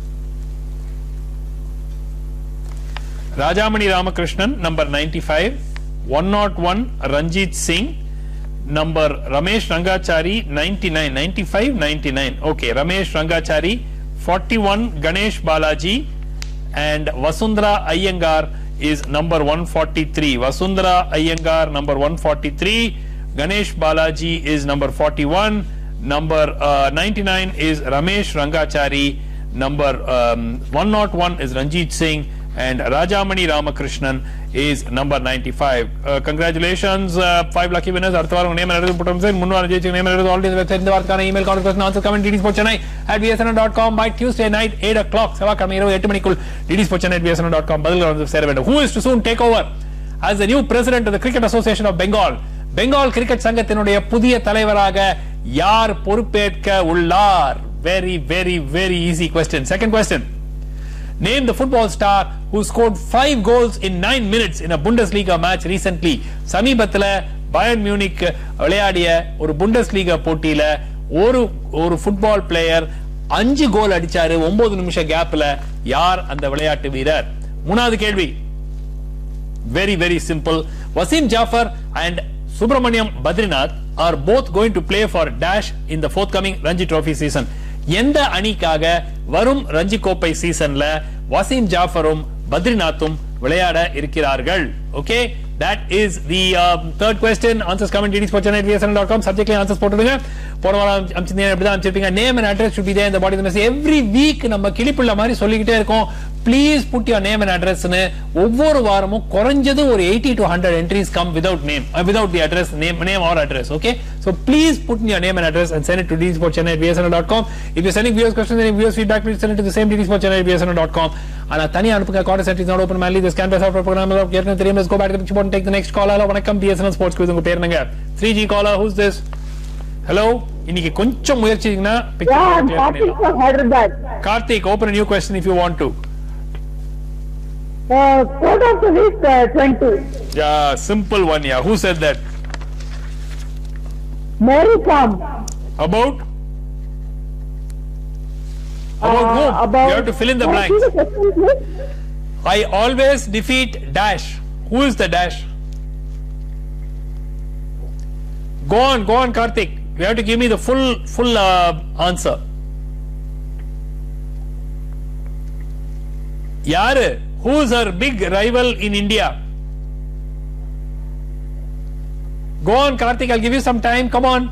Rajamani Ramakrishnan, number ninety-five. one oh one, Ranjit Singh. Number Ramesh Rangachari, ninety-nine. ninety-five, ninety-nine. Okay, Ramesh Rangachari. forty-one, Ganesh Balaji. And Vasundhara Iyengar is number one forty-three. Vasundhara Iyengar, number one forty-three. Ganesh Balaji is number forty-one. Number uh, ninety-nine is Ramesh Rangachari. Number um, one oh one is Ranjit Singh. And Rajamani Ramakrishnan is number ninety-five. Uh, congratulations, uh, five lucky winners. அடுத்த வாரம் name and address போட்டோம் சார். முன்னாடி ஜெயிச்ச name and address already இந்த website இந்த வாரத்துக்கான email contact person answer comment dd's for chennai at b s n l dot com by Tuesday night eight o'clock. செவ்வாய்க்கிழமை இரவு எட்டு மணிக்குள் dd's for chennai at b s n l dot com பதில்கள் வந்து சேர வேண்டும். Who is to soon take over as the new president of the Cricket Association of Bengal? Bengal cricket சங்கத்தினுடைய புதிய தலைவராக யார் பொறுப்பேற்க உள்ளார்? Very very very easy question. Second question. Name the football star who scored five goals in nine minutes in a Bundesliga match recently. சமீபத்துல Bayern Munich விளையாடிய ஒரு Bundesliga போட்டியில ஒரு ஒரு ஃபுட்பால் பிளேயர் அஞ்சு கோல் அடிச்சாரு ஒன்பது நிமிஷம் கேப்ல. யார் அந்த விளையாட்டு வீரர்? மூணாவது கேள்வி, very very simple. Wasim Jafar and Subramaniam Badrinath are both going to play for Dash in the forthcoming Ranji Trophy season. எந்த அணிக்காக வரும் ரஞ்சி கோப்பை சீசன்ல வசீம் ஜாஃபரும் பத்ரிநாத்தும் விளையாட இருக்கிறார்கள்? Okay, that is the um, third question. Answers come in dd's for chennai at b s n l dot com. subject line answers போட்டுடுங்க. போன வாரம் அம்சிந்தீங்க அப்படிதான் அம்சிருப்பீங்க. name and address should be there in the body of the message. every week நம்ம கிளிப்புள்ள மாதிரி சொல்லிக்கிட்டே இருக்கோம். please put your name and address னு. ஒவ்வொரு வாரமும் குறைஞ்சது ஒரு eighty to one hundred entries come without name uh, without the address name name or address. Okay, so please put in your name and address and send it to dd's for chennai at b s n l dot com. if you're sending viewers questions and viewers feedback, please send it to the same dd's for chennai at b s n l dot com. ஆனா தனியா அனுப்புங்க. Card sent is not open mainly. this canvas software program is getting the let's go back to the picture board and take the next call. hello வணக்கம் B S N L sports quiz. உங்க பேர் என்னங்க? three G caller, who's this? hello, இன்னைக்கு கொஞ்சம் முயற்சிங்கன்னா picture Karthik from Hyderabad. Karthik, open a new question if you want to. Uh, quote of the week uh, twenty. Yeah, simple one. Yeah, who said that? Mary Kam. About? Uh, About whom? about You have to fill in the Can I blanks. see the question, please? I always defeat Dash. Who is the Dash? Go on, go on, Karthik. You have to give me the full, full uh, answer. Yaar, who is her big rival in India? Go on, Karthik. I'll give you some time. Come on.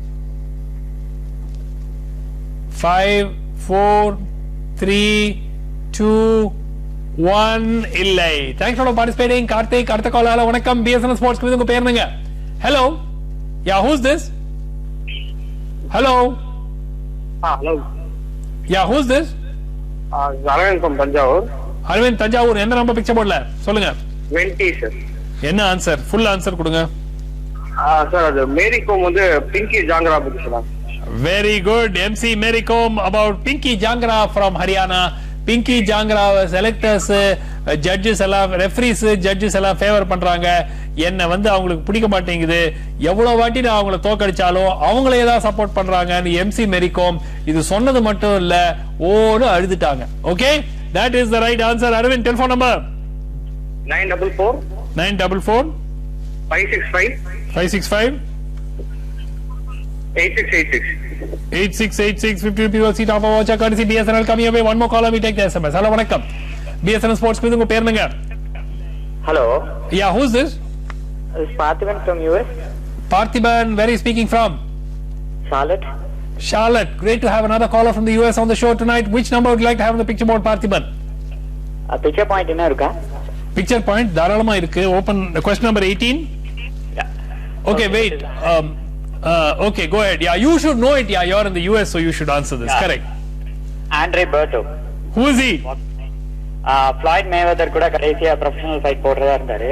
Five, four, three, two, one. Illai. Thanks for participating, Karthik. Artha call. Hello, vanakkam. B S N L sports quiz unga per enga. Hello. Yeah, who's this? Hello. Ah, hello. Yeah, who's this? Uh, Aravind from Tanjavur. Aravind, Tanjavur. என்ன number picture போர்ட்ல சொல்லுங்க. twenty sir. என்ன ஆன்சர்? Full answer கொடுங்க. Ah sir, அது மேரி கோம் வந்து பிங்கி ஜாங்கரா பத்தி சொன்னாங்க. Very good. M C Mary Kom about Pinky Jangra from Haryana. Pinky Jangra selectors, uh, judges எல்லாம் referees, judges எல்லாம் ஃபேவர் பண்றாங்க. என்ன வந்து அவங்களுக்கு பிடிக்க மாட்டேங்குது. எவ்வளவு வாட்டி நான் அவங்கள தோக்கடிச்சாலும் அவங்களே தான் சப்போர்ட் பண்றாங்கன்னு M C Mary Kom இது சொன்னது மட்டும் இல்ல ஓடு அழுதுட்டாங்க. Okay, that is the right answer. Arvind, telephone number nine four four nine four four five six five five six five eight six eight six eight six eight six. fifty people seat off voucher courtesy B S N L coming away. One more caller, we take the S M S. Hello, vanakkam. B S N L sports quiz unga per enga? Hello. Yeah, who's this? This is Parthiban from U S. Parthiban, where are you speaking from? Charlotte. Charlotte. Great to have another caller from the U S on the show tonight. Which number would you like to have on the picture board, Parthiban? A picture point என்ன இருக்கா? Picture point தாராளமா இருக்கு. Open question number eighteen. Yeah. Okay, wait. Um, Uh, okay, go ahead. Yeah, you should know it. Yeah, you're in the U S, so you should answer this. Yeah. Correct. Andre Berto. Who is he? Uh, Floyd Mayweather kuda kadesiya professional fight போடுறதா இருந்தாரு.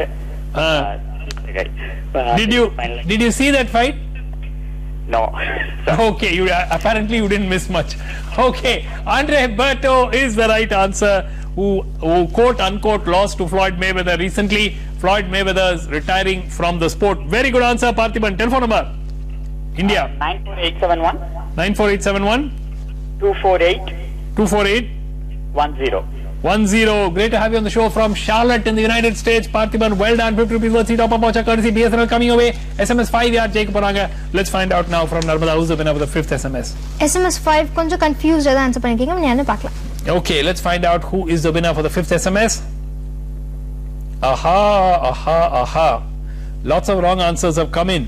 Did you did you see that fight? No. Okay, you uh, apparently you didn't miss much. Okay, Andre Berto is the right answer. Who, who quote unquote lost to Floyd Mayweather recently. Floyd Mayweather is retiring from the sport. Very good answer, Parthiban. Telephone number. India. Uh, nine four eight seven one. nine four eight seven one. two four eight. two four eight. one zero. one zero. Great to have you on the show from Charlotte in the United States. Parthiban, well done. fifty rupees worth top up voucher courtesy B S N L coming away. S M S five yaar Jake Paranga. Let's find out now from Narmada who's the winner of the fifth S M S. S M S five konja confused ah answer பண்ணிருக்கீங்க நான் பார்க்கலாம். Okay, let's find out who is the winner for the fifth S M S. Aha, aha, aha. Lots of wrong answers have come in.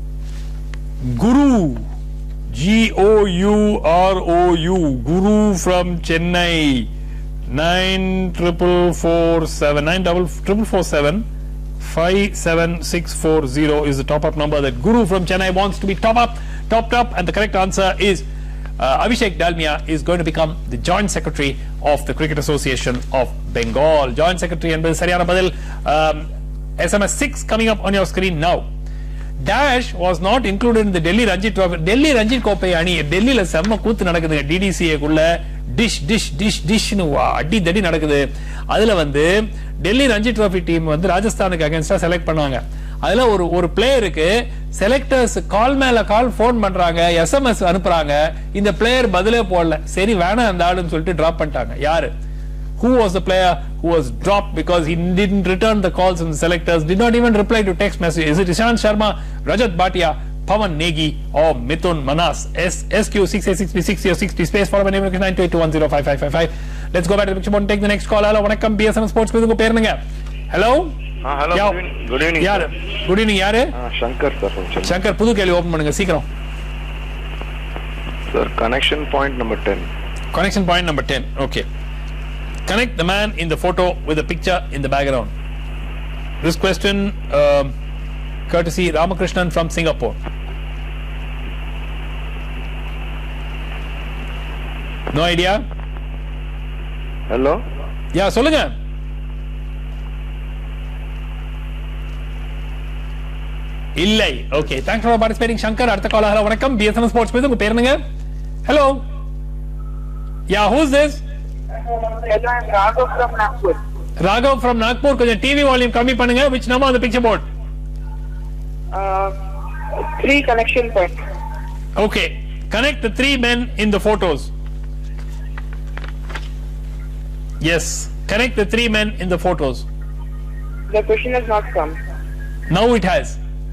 Guru. G O U R O U. Guru from Chennai. Nine triple four seven. Nine double triple four seven. Five seven six four zero is the top up number that Guru from Chennai wants to be top up, topped up, and the correct answer is uh, Abhishek Dalmia is going to become the Joint Secretary of the Cricket Association of Bengal. Joint Secretary and Sariyana Badil. Um, S M S six coming up on your screen now. Dash was not included in the Delhi Ranji Trophy. Delhi Ranji Kopai ani Delhi la semma கூத்து நடக்குது D D C A குள்ள டிஷ் டிஷ் டிஷ் டிஷ்னு அடி தடி நடக்குது. அதுல வந்து டெல்லி ரஞ்சி ட்ரோஃபி டீம் வந்து ராஜஸ்தானுக்கு அகைன்ஸ்டா செலக்ட் பண்ணுவாங்க. அதுல ஒரு ஒரு பிளேயருக்கு செலக்டர்ஸ் கால் மேல கால் போன் பண்றாங்க, எஸ்எம்எஸ் அனுப்புறாங்க. இந்த பிளேயர் பதிலே போடல. சரி வேணாம் அந்த ஆளுன்னு சொல்லிட்டு டிராப் பண்ணிட்டாங்க. யாரு? Who was the player who was dropped because he didn't return the calls from the selectors, did not even reply to text messages? Is it Ishant Sharma, Rajat Bhatia, Pawan Negi or Mithun Manas? S SQ six eight six B six zero six B space for my name nine two eight two one zero five five five five. Let's go back to the picture board and take the next call. Hello, vanakkam B S N L Sports Quiz ku pernunga. Hello? Ah, hello. Yeah. Good evening. Yaar, good evening yaar. Ah, Shankar sir from Chennai. Shankar, pudu kelli open பண்ணுங்க சீக்கிரம். Sir, connection point number ten. Connection point number ten. Okay. Connect the man in the photo with the picture in the background. This question um, courtesy Ramakrishnan from Singapore. No idea? Hello? Yeah, சொல்லுங்க. இல்லை. Okay, thanks for participating Shankar. அடுத்த கால். Hello, வணக்கம். B S N L Sports Quiz உங்க பேர் என்னங்க? Hello. Yeah, who's this? Hello, I'm Raghav from Nagpur. Raghav from Nagpur. கொஞ்சம் T V volume கம்மி பண்ணுங்க. Which number on the picture board? Uh, three connection points. Okay. Connect the three men in the photos. Yes. Connect the three men in the photos. The question has not come. Now it has.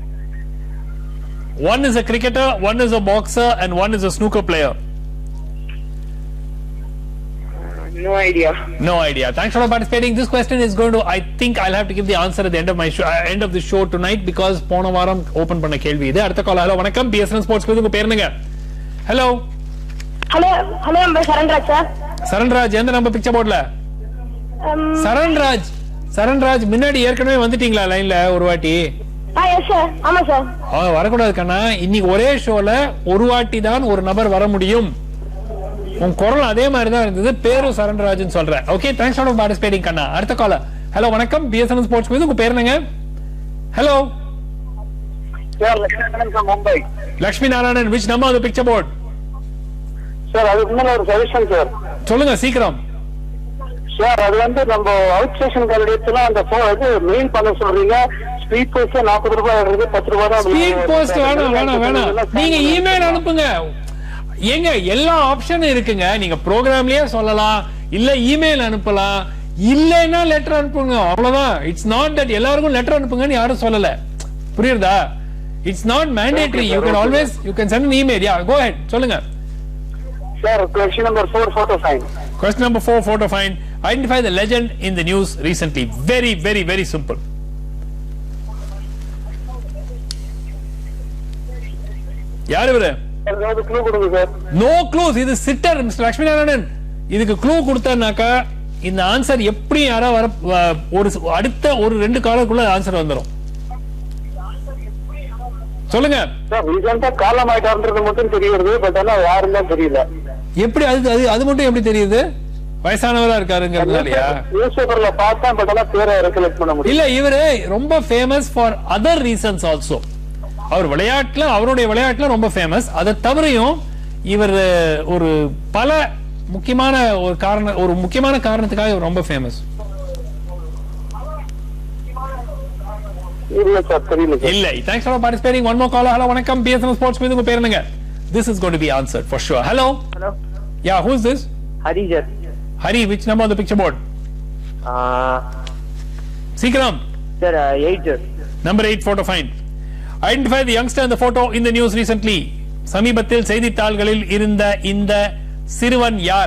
One is a cricketer, one is a boxer, and one is a snooker player. No idea. No idea. Thanks for participating. This question is going to, I think I'll have to give the answer at the end of my show, uh, end of the show tonight because போன வாரம் open பண்ண கேள்வி இது. அடுத்த call. Hello வணக்கம். B S N L Sports Quiz உங்க பேர் என்னங்க? Hello. Hello hello number Saranraj sir. Saranraj எந்த நம்பர் பிக்சர் போர்ட்ல? சரண்ராஜ். சரண்ராஜ் முன்னாடி ஏற்கனவே வந்துட்டீங்களா லைன்ல ஒரு வாட்டி? Ah yes sir. ஆமா சார். ஆ வரக்கூடாது கண்ணா. இன்னைக்கு ஒரே ஷோல ஒரு வாட்டி தான் ஒரு நபர் வர முடியும். உன் குரல் அதே மாதிரி தான் இருந்தது. பேரும் சரண்ராஜ்னு சொல்றேன். ஓகே, தேங்க்ஸ் ஃபார் பார்ட்டிசிபேட்டிங் கண்ணா. அடுத்த கால். ஹலோ வணக்கம். B S N L Sports Quiz உங்க பேர் என்னங்க? Hello. Sir, Lakshmi Narayan from Mumbai. Lakshmi Narayanan. which number on the picture board? Sir, அதுக்கு முன்னால ஒரு சஜஷன் சார். சொல்லுங்க சீக்கிரம். சார், அது வந்து நம்ம அவுட் ஸ்டேஷன் கேண்டிடேட்ஸ்லாம் அந்த இது மெயில் பண்ண சொல்றீங்க. ஸ்பீட் போஸ்ட் நாற்பது ரூபாய் இருக்கு, பத்து ரூபாய் தான். ஸ்பீட் போஸ்ட் வேணாம் வேணாம் வேணாம். நீங்க இமெயில் அனுப்புங்க. ஏங்க எல்லா ஆப்ஷனும் இருக்குங்க. நீங்க ப்ரோக்ராம்லயே சொல்லலாம், இல்ல இமெயில் அனுப்பலாம், இல்லைன்னா லெட்டர் அனுப்புங்க. அவ்வளவுதான். இட்ஸ் நாட் தட் எல்லாருக்கும் லெட்டர் அனுப்புங்கன்னு யாரும் சொல்லல. புரியுதா? It's not mandatory. You can always you can send an email. Yeah, go ahead. சொல்லுங்க. Sir, question number four, photo find. Question number four, photo find. Identify the legend in the news recently. Very, very, very simple. யார் இவரு? Clue கொடுங்க sir. No clues. இது sitter mister Lakshmi Narayanan. இதுக்கு clue கொடுத்தனாக்கா இந்த answer எப்படி யாரா வர ஒரு அடுத்த ஒரு ரெண்டு காலக்குள்ள ஆன்சர் வந்துரும். சொல்லுங்க சார். ரீசெண்டா காலம் ஆயிட்டாருன்றது மட்டும் தெரியுது, பட் ஆனா யாருமே தெரியல. எப்படி அது அது அது மட்டும் எப்படி தெரியுது? வயசானவரா இருக்காருங்கிறதுனாலயா? நியூஸ் பேப்பர்ல பார்த்தேன், பட் ஆனா பேரை ரெக்கலெக்ட் பண்ண முடியல. இல்ல, இவரு ரொம்ப famous for other reasons also. அவர் விளையாட்டுல அவருடைய விளையாட்டுல ரொம்ப ஃபேமஸ். அதை தவிரையும் இவர் ஒரு பல முக்கியமான ஒரு காரணம் ஒரு முக்கியமான காரணத்துக்காக இவர் ரொம்ப ஃபேமஸ். இல்ல சார், தெரியல. இல்ல. Thanks for participating. One more caller. Hello, வணக்கம். B S N L Sports Quiz. உங்க பேர் என்னங்க? This is going to be answered for sure. Hello. Hello. Yeah, who is this? Hari sir. Hari, which number on the picture board? Uh, Sikram. sir, uh, eight sir. Number eight photo find. Identify the youngster in the photo in the news recently. சமீபத்தில் செய்தித்தாள்களில் இருந்த இந்த சிறுவன் யார்?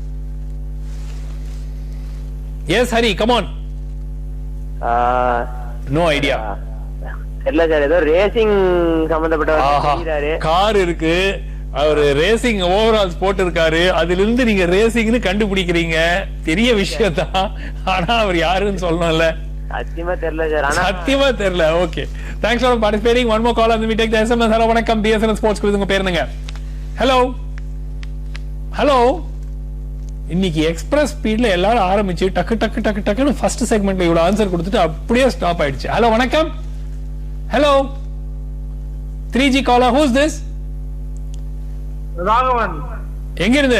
Yes, Hari, come on. Uh, No idea. தெரியல சார், ஏதோ racing சம்பந்தப்பட்ட கார் இருக்கு, அவரு ரேசிங் ஓவரால் ஸ்போர்ட் இருக்காரு, அதுல இருந்து நீங்க ரேசிங்னு கண்டுபிடிக்கிறீங்க, பெரிய விஷயம் தான். ஆனா அவர் யாருன்னு சொல்லணும்ல. சத்தியமா தெரியல சார். ஆனா சத்தியமா தெரியல. Okay, thanks for participating. One more call on the me take the SMS. Hello, வணக்கம். B S N L sports quiz. உங்க பேர் என்னங்க? Hello hello. இன்னைக்கு எக்ஸ்பிரஸ் ஸ்பீட்ல எல்லாரும் ஆரம்பிச்சு டக்கு டக்கு டக்கு டக்குன்னு ஃபர்ஸ்ட் செக்மெண்ட்ல இவ்வளவு ஆன்சர் கொடுத்துட்டு அப்படியே ஸ்டாப் ஆயிடுச்சு. ஹலோ, வணக்கம். Hello, three G caller. Who's this? Raghavan. எங்க இருந்து?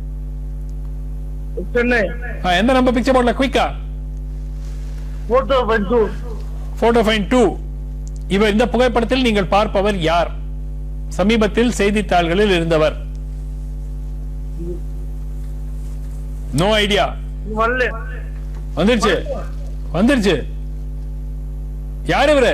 சென்னை. எந்த நம்பர் பிக்சர் போர்ட்ல? குயிக்கா. Photo find two. Photo find two. இவர் இந்த புகைப்படத்தில் நீங்கள் பார்ப்பவர் யார்? சமீபத்தில் செய்தித்தாள்களில் இருந்தவர். No idea. வந்துருச்சு வந்துருச்சு. யார் இவரு?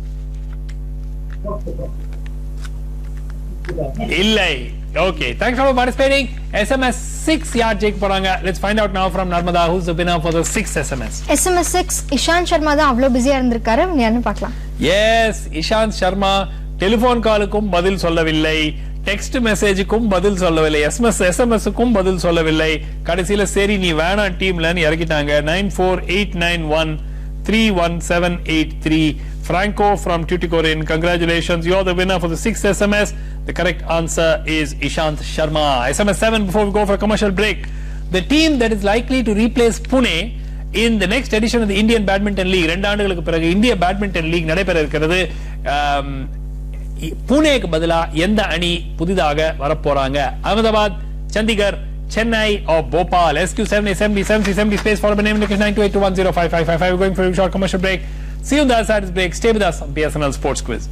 இல்லை. Okay, thanks for participating. S M S six யார் ஜெயிக்க போறாங்க? Let's find out now from Narmada who's the winner for the sixth S M S. S M S six Ishant Sharma தான் அவ்வளவு பிஸியா இருந்திருக்காரு. யாருன்னு பார்க்கலாம். Yes, இஷாந்த் சர்மா டெலிபோன் காலுக்கும் பதில் சொல்லவில்லை, டெக்ஸ்ட் மெசேஜுக்கும் பதில் சொல்லவில்லை, எஸ்எம்எஸ் எஸ்எம்எஸ்க்கும் பதில் சொல்லவில்லை. கடைசியில சரி நீ வேணா டீம்லன்னு இறக்கிட்டாங்க. Nine four eight nine one three one seven eight three. Franco from Tuticorin, congratulations, you're the winner for the sixth S M S. The correct answer is Ishant Sharma. S M S seven before we go for a commercial break. The team that is likely to replace Pune in the next edition of the Indian Badminton League, ரெண்டு ஆண்டுகளுக்கு பிறகு இந்திய badminton league நடைபெற இருக்கிறது. புனேக்கு பதிலா எந்த அணி புதிதாக வரப்போறாங்க? Ahmedabad, Chandigarh, Chennai or Bhopal? S Q seven eight seven zero seven three seven zero space followed by name location nine two eight two one zero five five five five. We're going for a short commercial break. See you on the other side of this break. Stay with us on B S N L Sports Quiz.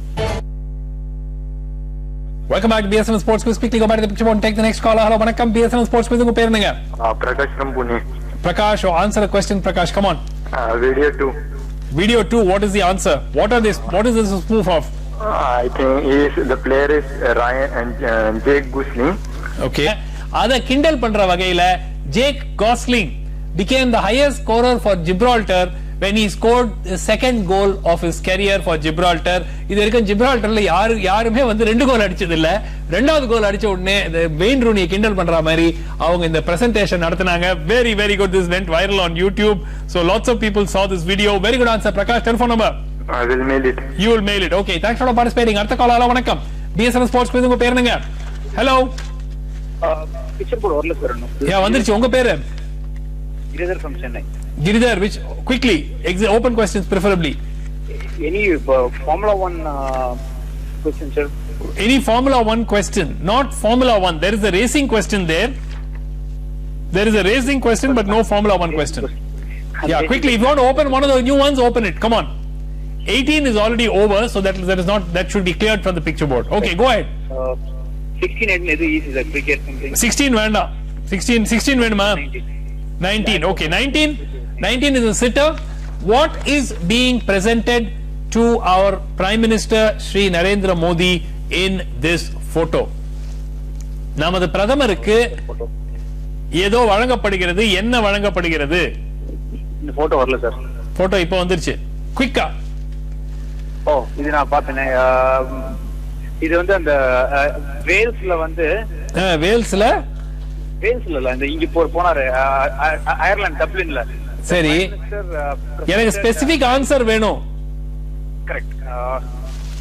Welcome back to B S N L Sports Quiz. Quickly go back to the picture board and take the next caller. Hello, வணக்கம். B S N L Sports Quiz. உங்க பேர் என்னங்க? Prakash from Pune. Prakash, oh, answer a question. Prakash, come on. Uh, video two. Video two. What is the answer? What are this? What is this a spoof of? Uh, I think he is the player is Ryan and uh, Jake Gosling. Okay. அத கிண்டல் பண்ற வகையில Jake Gosling became the highest scorer for Gibraltar when he scored the second goal of his career for Gibraltar. இது வரைக்கும் ஜிப்ரால்டர்ல யாரு யாருமே வந்து ரெண்டு கோல் அடிச்சது இல்ல. ரெண்டாவது கோல் அடிச்ச உடனே வெயின் ரூனியை கிண்டல் பண்ற மாதிரி அவங்க இந்த பிரசன்டேஷன் நடத்தினாங்க. Very very good. This went viral on YouTube. So lots of people saw this video. Very good answer. Prakash, telephone number. I will mail it. You will mail it. Okay, thanks for participating. அடுத்த call. Hello, வணக்கம். B S N L Sports Quiz. உங்க பேர் என்னங்க? Hello. Picture board வரல sir. Yeah, வந்துருச்சு. உங்க பேரு? Giridhar from Chennai. Giridhar, which quickly exit open questions preferably. Any uh, Formula One uh, question, sir? Any Formula One question, not Formula One. There is a racing question there. There is a racing question, but no Formula One question. Yeah, quickly. If you want to open one of the new ones, open it. Come on. eighteen is already over, so that that is not that should be cleared from the picture board. Okay, go ahead. Uh, sixteen is easy, sir. Cricket something. sixteen வேண்டாம். sixteen sixteen வேணுமா? nineteen. Okay, nineteen. nineteen is a sitter. What is being presented to our Prime Minister Shri Narendra Modi in this photo? நமது பிரதமருக்கு ஏதோ வழங்கப்படுகிறது. என்ன வழங்கப்படுகிறது? இந்த photo வரல சார். போட்டோ இப்போ வந்துருச்சு. குயிக்கா. ஓ, இது நான் பார்த்தேனே. இது வந்து அந்த வேல்ஸ்ல வந்து வேல்ஸ்ல வேல்ஸ்ல இல்ல, இந்த இங்க போனாரு அயர்லாந்து டப்ளின்ல. சரி, எனக்கு ஸ்பெசிபிக் ஆன்சர் வேணும். Correct.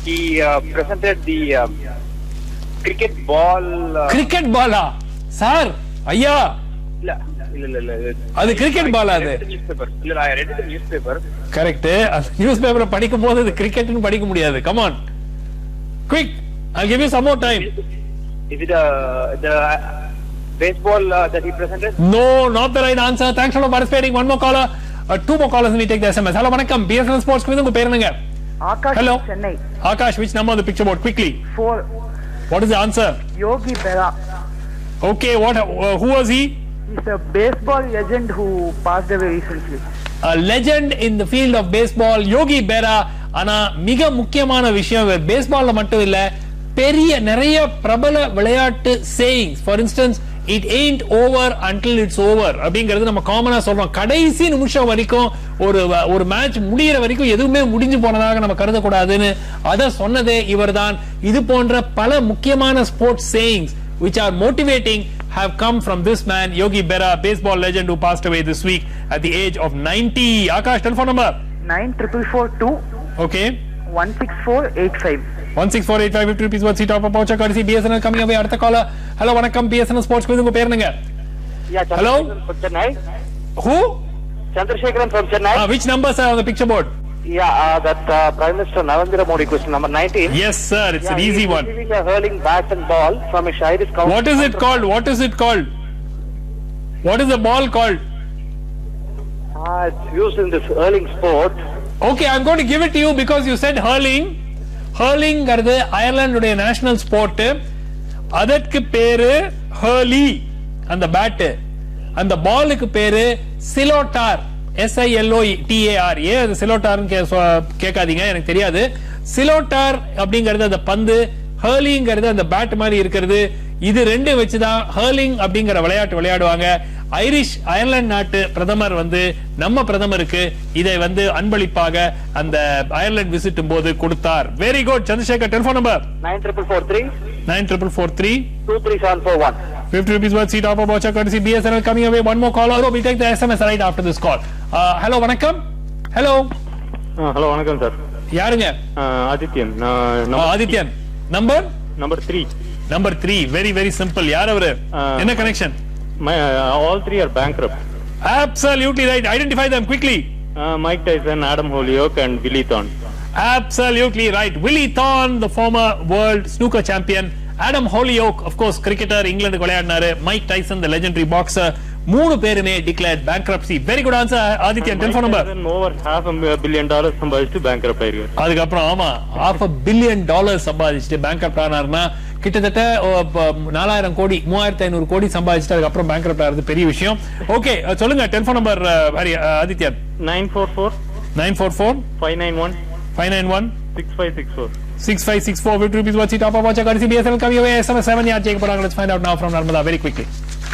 he uh, presented the uh, cricket ball. Uh, cricket ball ah sir ஐயா இல்ல இல்ல இல்ல அது cricket ball அது newspaper இல்ல I read the newspaper. correct அந்த newspaper படிக்கும்போது அது cricket னு படிக்க முடியாது. come on quick, I'll give you some more time. Is it uh, the baseball uh, that he presented? No, not the right answer. Thanks for participating. One more caller, uh, two more callers, and we take the S M S. Hello, vanakkam. B S N L Sports quiz unga per enanga? Akash. Hello, Chennai. Akash, which number on the picture board? Quickly. Four. What is the answer? Yogi Berra. Okay, what? Uh, who was he? He's a baseball legend who passed away recently. A legend in the field of baseball, Yogi Berra. ஆனா மிக முக்கியமான விஷயம் பேஸ்பால்ல மட்டும் இல்ல, பெரிய நிறைய பிரபல விளையாட்டு sayings. For instance, it ain't over until it's over அப்படிங்கிறது நம்ம காமனா சொல்றோம். கடைசி நிமிஷம் வரைக்கும் ஒரு ஒரு மேட்ச் முடியற வரைக்கும் எதுவுமே முடிஞ்சு போனதாக நம்ம கருதக்கூடாதுன்னு அத சொன்னதே இவர்தான். இது போன்ற பல முக்கியமான sports sayings which are motivating have come from this man, Yogi Berra, baseball legend who passed away this week at the age of ninety. Akash, telephone number? nine four four two. Okay. one six four eight five. one six four eight five fifty rupees worth seat of a voucher courtesy B S N L coming away. அடுத்த caller. Hello, vanakkam. B S N L Sports quiz unga per enanga? Yeah, hello from Chennai. Who? Chandrasekharan from Chennai. Ah, which numbers are on the picture board? Yeah, uh, that uh, Prime Minister Narendra Modi question number nineteen. Yes sir, it's yeah, an easy one. Receiving a hurling bat and ball from a Irish county. What is it called? What is it called? What is the ball called? Ah, it's used in this hurling sport. Okay, I'm going to give it to you because you said hurling. Hurling garde Ireland ude national sport. அதற்கு பேரு hurley அந்த bad. அந்த பாலுக்கு பேரு சிலோட்டார். S I L O T A R. ஏ அது சிலோட்டார்னு கேட்காதீங்க, எனக்கு தெரியாது. சிலோட்டார் அப்படிங்கிறது அந்த பந்து, ஹர்லிங்கிறது அந்த பேட் மாதிரி இருக்கிறது. இது ரெண்டு வச்சுதான் ஹர்லிங் அப்படிங்கிற விளையாட்டு விளையாடுவாங்க. ஐரிஷ் அயர்லாந்து நாட்டு பிரதமர் வந்து நம்ம பிரதமருக்கு இதை வந்து அன்பளிப்பாக அந்த அயர்லாந்து விசிட்டும் போது கொடுத்தார். Very good Chandrasekar. Telephone number nine four four three nine four four three two three seven four one. fifty rupees worth seat of a voucher courtesy B S N L coming away. One more call. Oh, we take the S M S right after this call. Uh, hello, vanakkam. Hello. Uh, hello, vanakkam sir. யாருங்க? Uh, Adityan. Uh, uh, Adityan. Number? Number three. Number three. Very very simple. யார் அவரு? என்ன connection? My uh, all three are bankrupt. Absolutely right. Identify them quickly. Uh, Mike Tyson, Adam Holyoke, and Willie Thorne. Absolutely right. Willie Thorne, the former world snooker champion. Adam Holyoke, of course, cricketer, England விளையாடினாரு. Mike Tyson, the legendary boxer. மூணு பேருமே declared bankruptcy. Very good answer, Aditya. Telephone number. Over half a billion dollars சம்பாதிச்சு bankrupt ஆயிருக்காரு. அதுக்கு அப்புறம் ஆமா half a billion dollars சம்பாதிச்சுட்டு bankrupt ஆனாருன்னா கிட்டத்தட்ட நாலாயிரம் கோடி மூவாயிரத்தி ஐநூறு கோடி சம்பாதிச்சுட்டு அதுக்கு அப்புறம் bankrupt ஆறது பெரிய விஷயம். ஓகே, சொல்லுங்க telephone number Hari Aditya. nine four four nine four four five nine one five nine one six five six four six five six four. fifty rupees worth it top of watch courtesy B S N L coming away. S M S seven yaar check போறாங்க. Let's find out now from Narmada very quickly.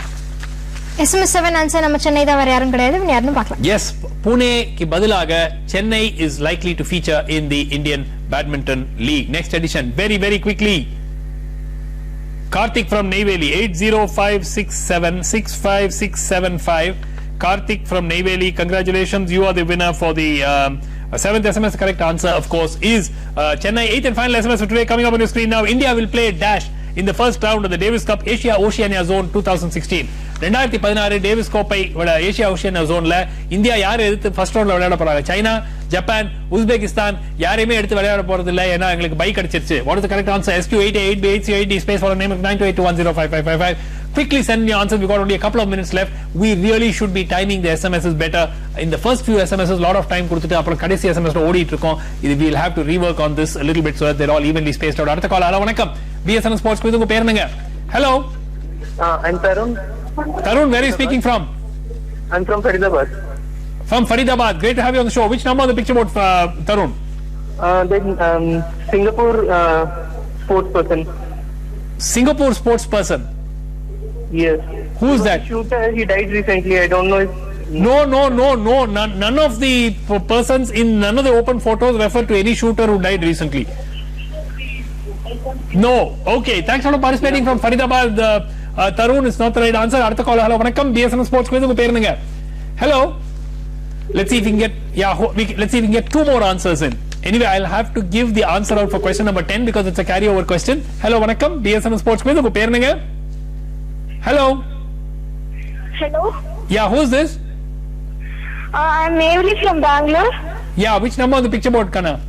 S M S seven answer நம்ம சென்னை தான், வேற யாரும் கிடையாது. யாருன்னு பார்க்கலாம். Yes, Pune க்கு பதிலாக Chennai is likely to feature in the Indian Badminton League next edition. Very very quickly. Karthik from Neyveli eight zero five six seven six five six seven five. Karthik from Neyveli, congratulations, you are the winner for the um, seventh S M S. The correct answer of course is uh, Chennai. Eighth and final S M S for today coming up on your screen now. India will play dash in the first round of the Davis Cup Asia Oceania Zone twenty sixteen. ரெண்டாயிரத்தி பதினாறு Davis கோப்பை Asia ocean ஜோன்ல India யார் எதிர்த்து first ரவுண்ட்ல விளையாட போறாங்க? China, Japan, Uzbekistan யாரையுமே எடுத்து விளையாட போறது இல்ல, ஏன்னா எங்களுக்கு பை கிடைச்சிருச்சு. What is the correct answer? S Q eight eight B eight C eight D space for a name of nine two eight two one zero five five five five. Quickly send me your answers. We got only a couple of minutes left. We really should be timing the S M Ss better. In the first few S M Ss lot of time கொடுத்துட்டு அப்புறம் கடைசி S M S ஓடிட்டு இருக்கோம். இது we will have to rework on this a little bit so that they're all evenly spaced out. அடுத்த call. Hello வணக்கம். B S N L Sports quiz உங்க பேர் என்னங்க? Hello. I'm Tarun. Tarun, where are you speaking from? I'm from Faridabad. From Faridabad. Great to have you on the show. Which number on the picture board, uh, Tarun? Uh, then um, Singapore uh, sports person. Singapore sports person? Yes. Who is that? Shooter. He died recently. I don't know if... No, no, no, no. None, none of the persons in none of the open photos refer to any shooter who died recently. No. Okay. Thanks for participating from Faridabad. Uh, uh, Tarun is not the right answer. அடுத்த call. Hello வணக்கம். B S N L Sports quiz உங்க பேர் என்னங்க? Hello. Let's see if we can get yeah. We, let's see if we can get two more answers in. Anyway, I'll have to give the answer out for question number ten because it's a carryover question. Hello, vanakkam, B S N L Sports Quiz. Unga per enga? Hello. Hello. Yeah, who's this? Uh, I'm Mavely from Bangalore. Yeah, which number on the picture board, Kana?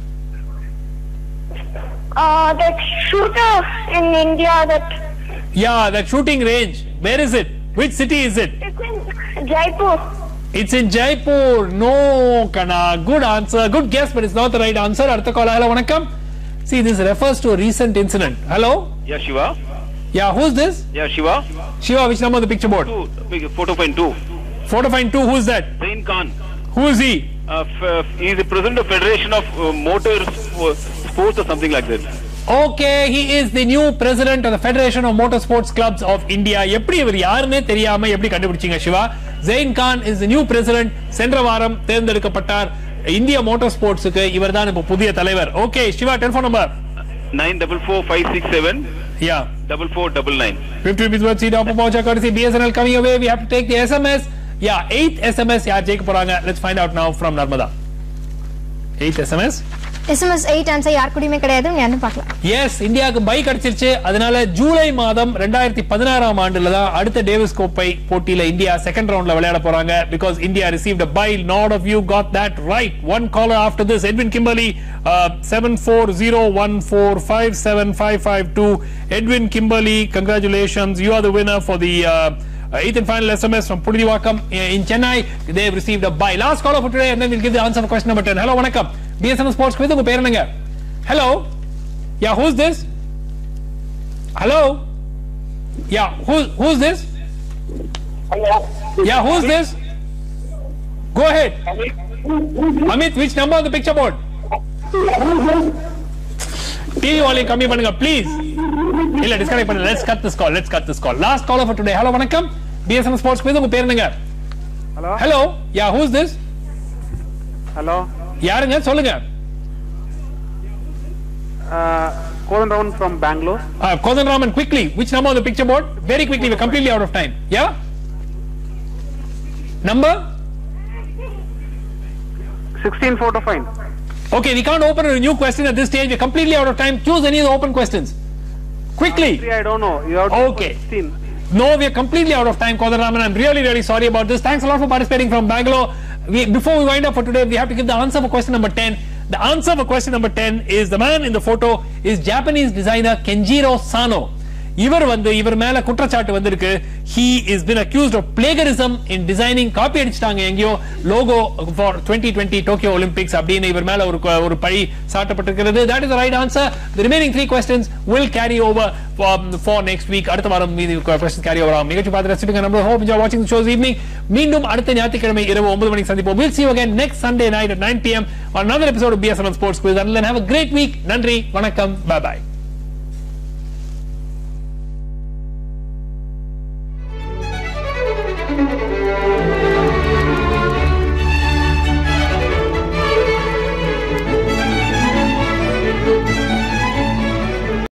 Uh, that shooter in India that... Yeah, that shooting range. Where is it? Which city is it? It's in Jaipur. It's in Jaipur. No, Kana. Good answer. Good guess, but it's not the right answer. Artha call. Hello, vanakkam. See, this refers to a recent incident. Hello? Yeah, Shiva. Yeah, who's this? Yeah, Shiva. Shiva, which number on the picture board? Two. Photo point two. Photo point two. Who's that? Zain Khan. Who is he? Uh, f- he is the president of Federation of uh, Motor Sports or something like that. Okay, he is the new president of the Federation of Motorsports Clubs of India. எப்படி இவர் யாருன்னே தெரியாம எப்படி கண்டுபிடிச்சீங்க Siva? Zain Khan is the new president. சென்ற வாரம் தேர்ந்தெடுக்கப்பட்டார். இந்திய மோட்டார் ஸ்போர்ட்ஸ்க்கு இவர்தான் இப்ப புதிய தலைவர். Okay, Shiva, telephone number nine four four five six seven. Yeah. Double four double nine. fifty rupees worth seat offer voucher courtesy B S N L coming away. We have to take the S M S. Yeah, eighth S M S யார் ஜெயிக்க போறாங்க? Let's find out now from Narmada. eighth S M S. S M S eight answer யார் கூடயுமே கிடையாது. நீங்க பார்க்கலாம். Yes, இந்தியாவுக்கு by கிடைச்சிருச்சு. அதனால ஜூலை மாதம் இரண்டாயிரத்து பதினாறாம் ஆண்டுல தான் அடுத்த டேவிஸ் கோப்பை போட்டியில இந்தியா செகண்ட் ரவுண்ட்ல விளையாட போறாங்க. Because India received a bye. Lot of you got that right. One caller after this. Edwin Kimberly, uh, seven four zero one four five seven five five two. Edwin Kimberly, congratulations. You are the winner for the uh, eighth and final S M S from Podhigai in Chennai. They have received a bye. Last caller for today, and then we'll give the answer for question number ten. Hello, vanakkam. B S N L Sports Quiz. உங்க பேர் என்னங்க? Hello. Yeah, who's this? Hello. Yeah, who who's this? Hello. Yeah, who's this? Go ahead. Amit, which number on the picture board? T V volume கம்மி பண்ணுங்க please. இல்ல disconnect பண்ணுங்க. Let's cut this call. Let's cut this call. Last caller for today. Hello, vanakkam. B S N L Sports Quiz. உங்க பேர் என்னங்க? Hello. Hello. Yeah, who's this? Hello. யாருங்க சொல்லுங்க? Uh, Kodanraman from Bangalore. Uh, Kodanraman, quickly. Which number on the picture board? Very quickly. We're completely out of time. Yeah? Number? sixteen four to five. Okay, we can't open a new question at this stage. We're completely out of time. Choose any of the open questions. Quickly. Uh, three, I don't know. You have to Okay. sixteen. No, we are completely out of time, Kodanraman. I'm really, really sorry about this. Thanks a lot for participating from Bangalore. We, before we wind up for today, we have to give the answer for question number ten. The answer for question number ten is the man in the photo is Japanese designer Kenjiro Sano. இவர் வந்து இவர் மேல குற்றச்சாட்டு வந்திருக்கு. He is been accused of plagiarism in designing copy அடிச்சிட்டாங்க எங்கயோ logo for twenty twenty Tokyo Olympics அப்படின்னு இவர் மேல ஒரு ஒரு பழி சாட்டப்பட்டிருக்கிறது. That is the right answer. The remaining three questions will carry over for, for next week. அடுத்த வாரம் மீதி questions carry over ஆகும். நிகழ்ச்சி பார்த்து ரசிச்சுங்க. நம்ம hope you are watching the show this evening. மீண்டும் அடுத்த ஞாயிற்றுக்கிழமை இரவு ஒன்பது மணிக்கு சந்திப்போம். We'll see you again next Sunday night at nine p m on another episode of B S N L Sports Quiz. Until then, have a great week. நன்றி, வணக்கம், bye bye.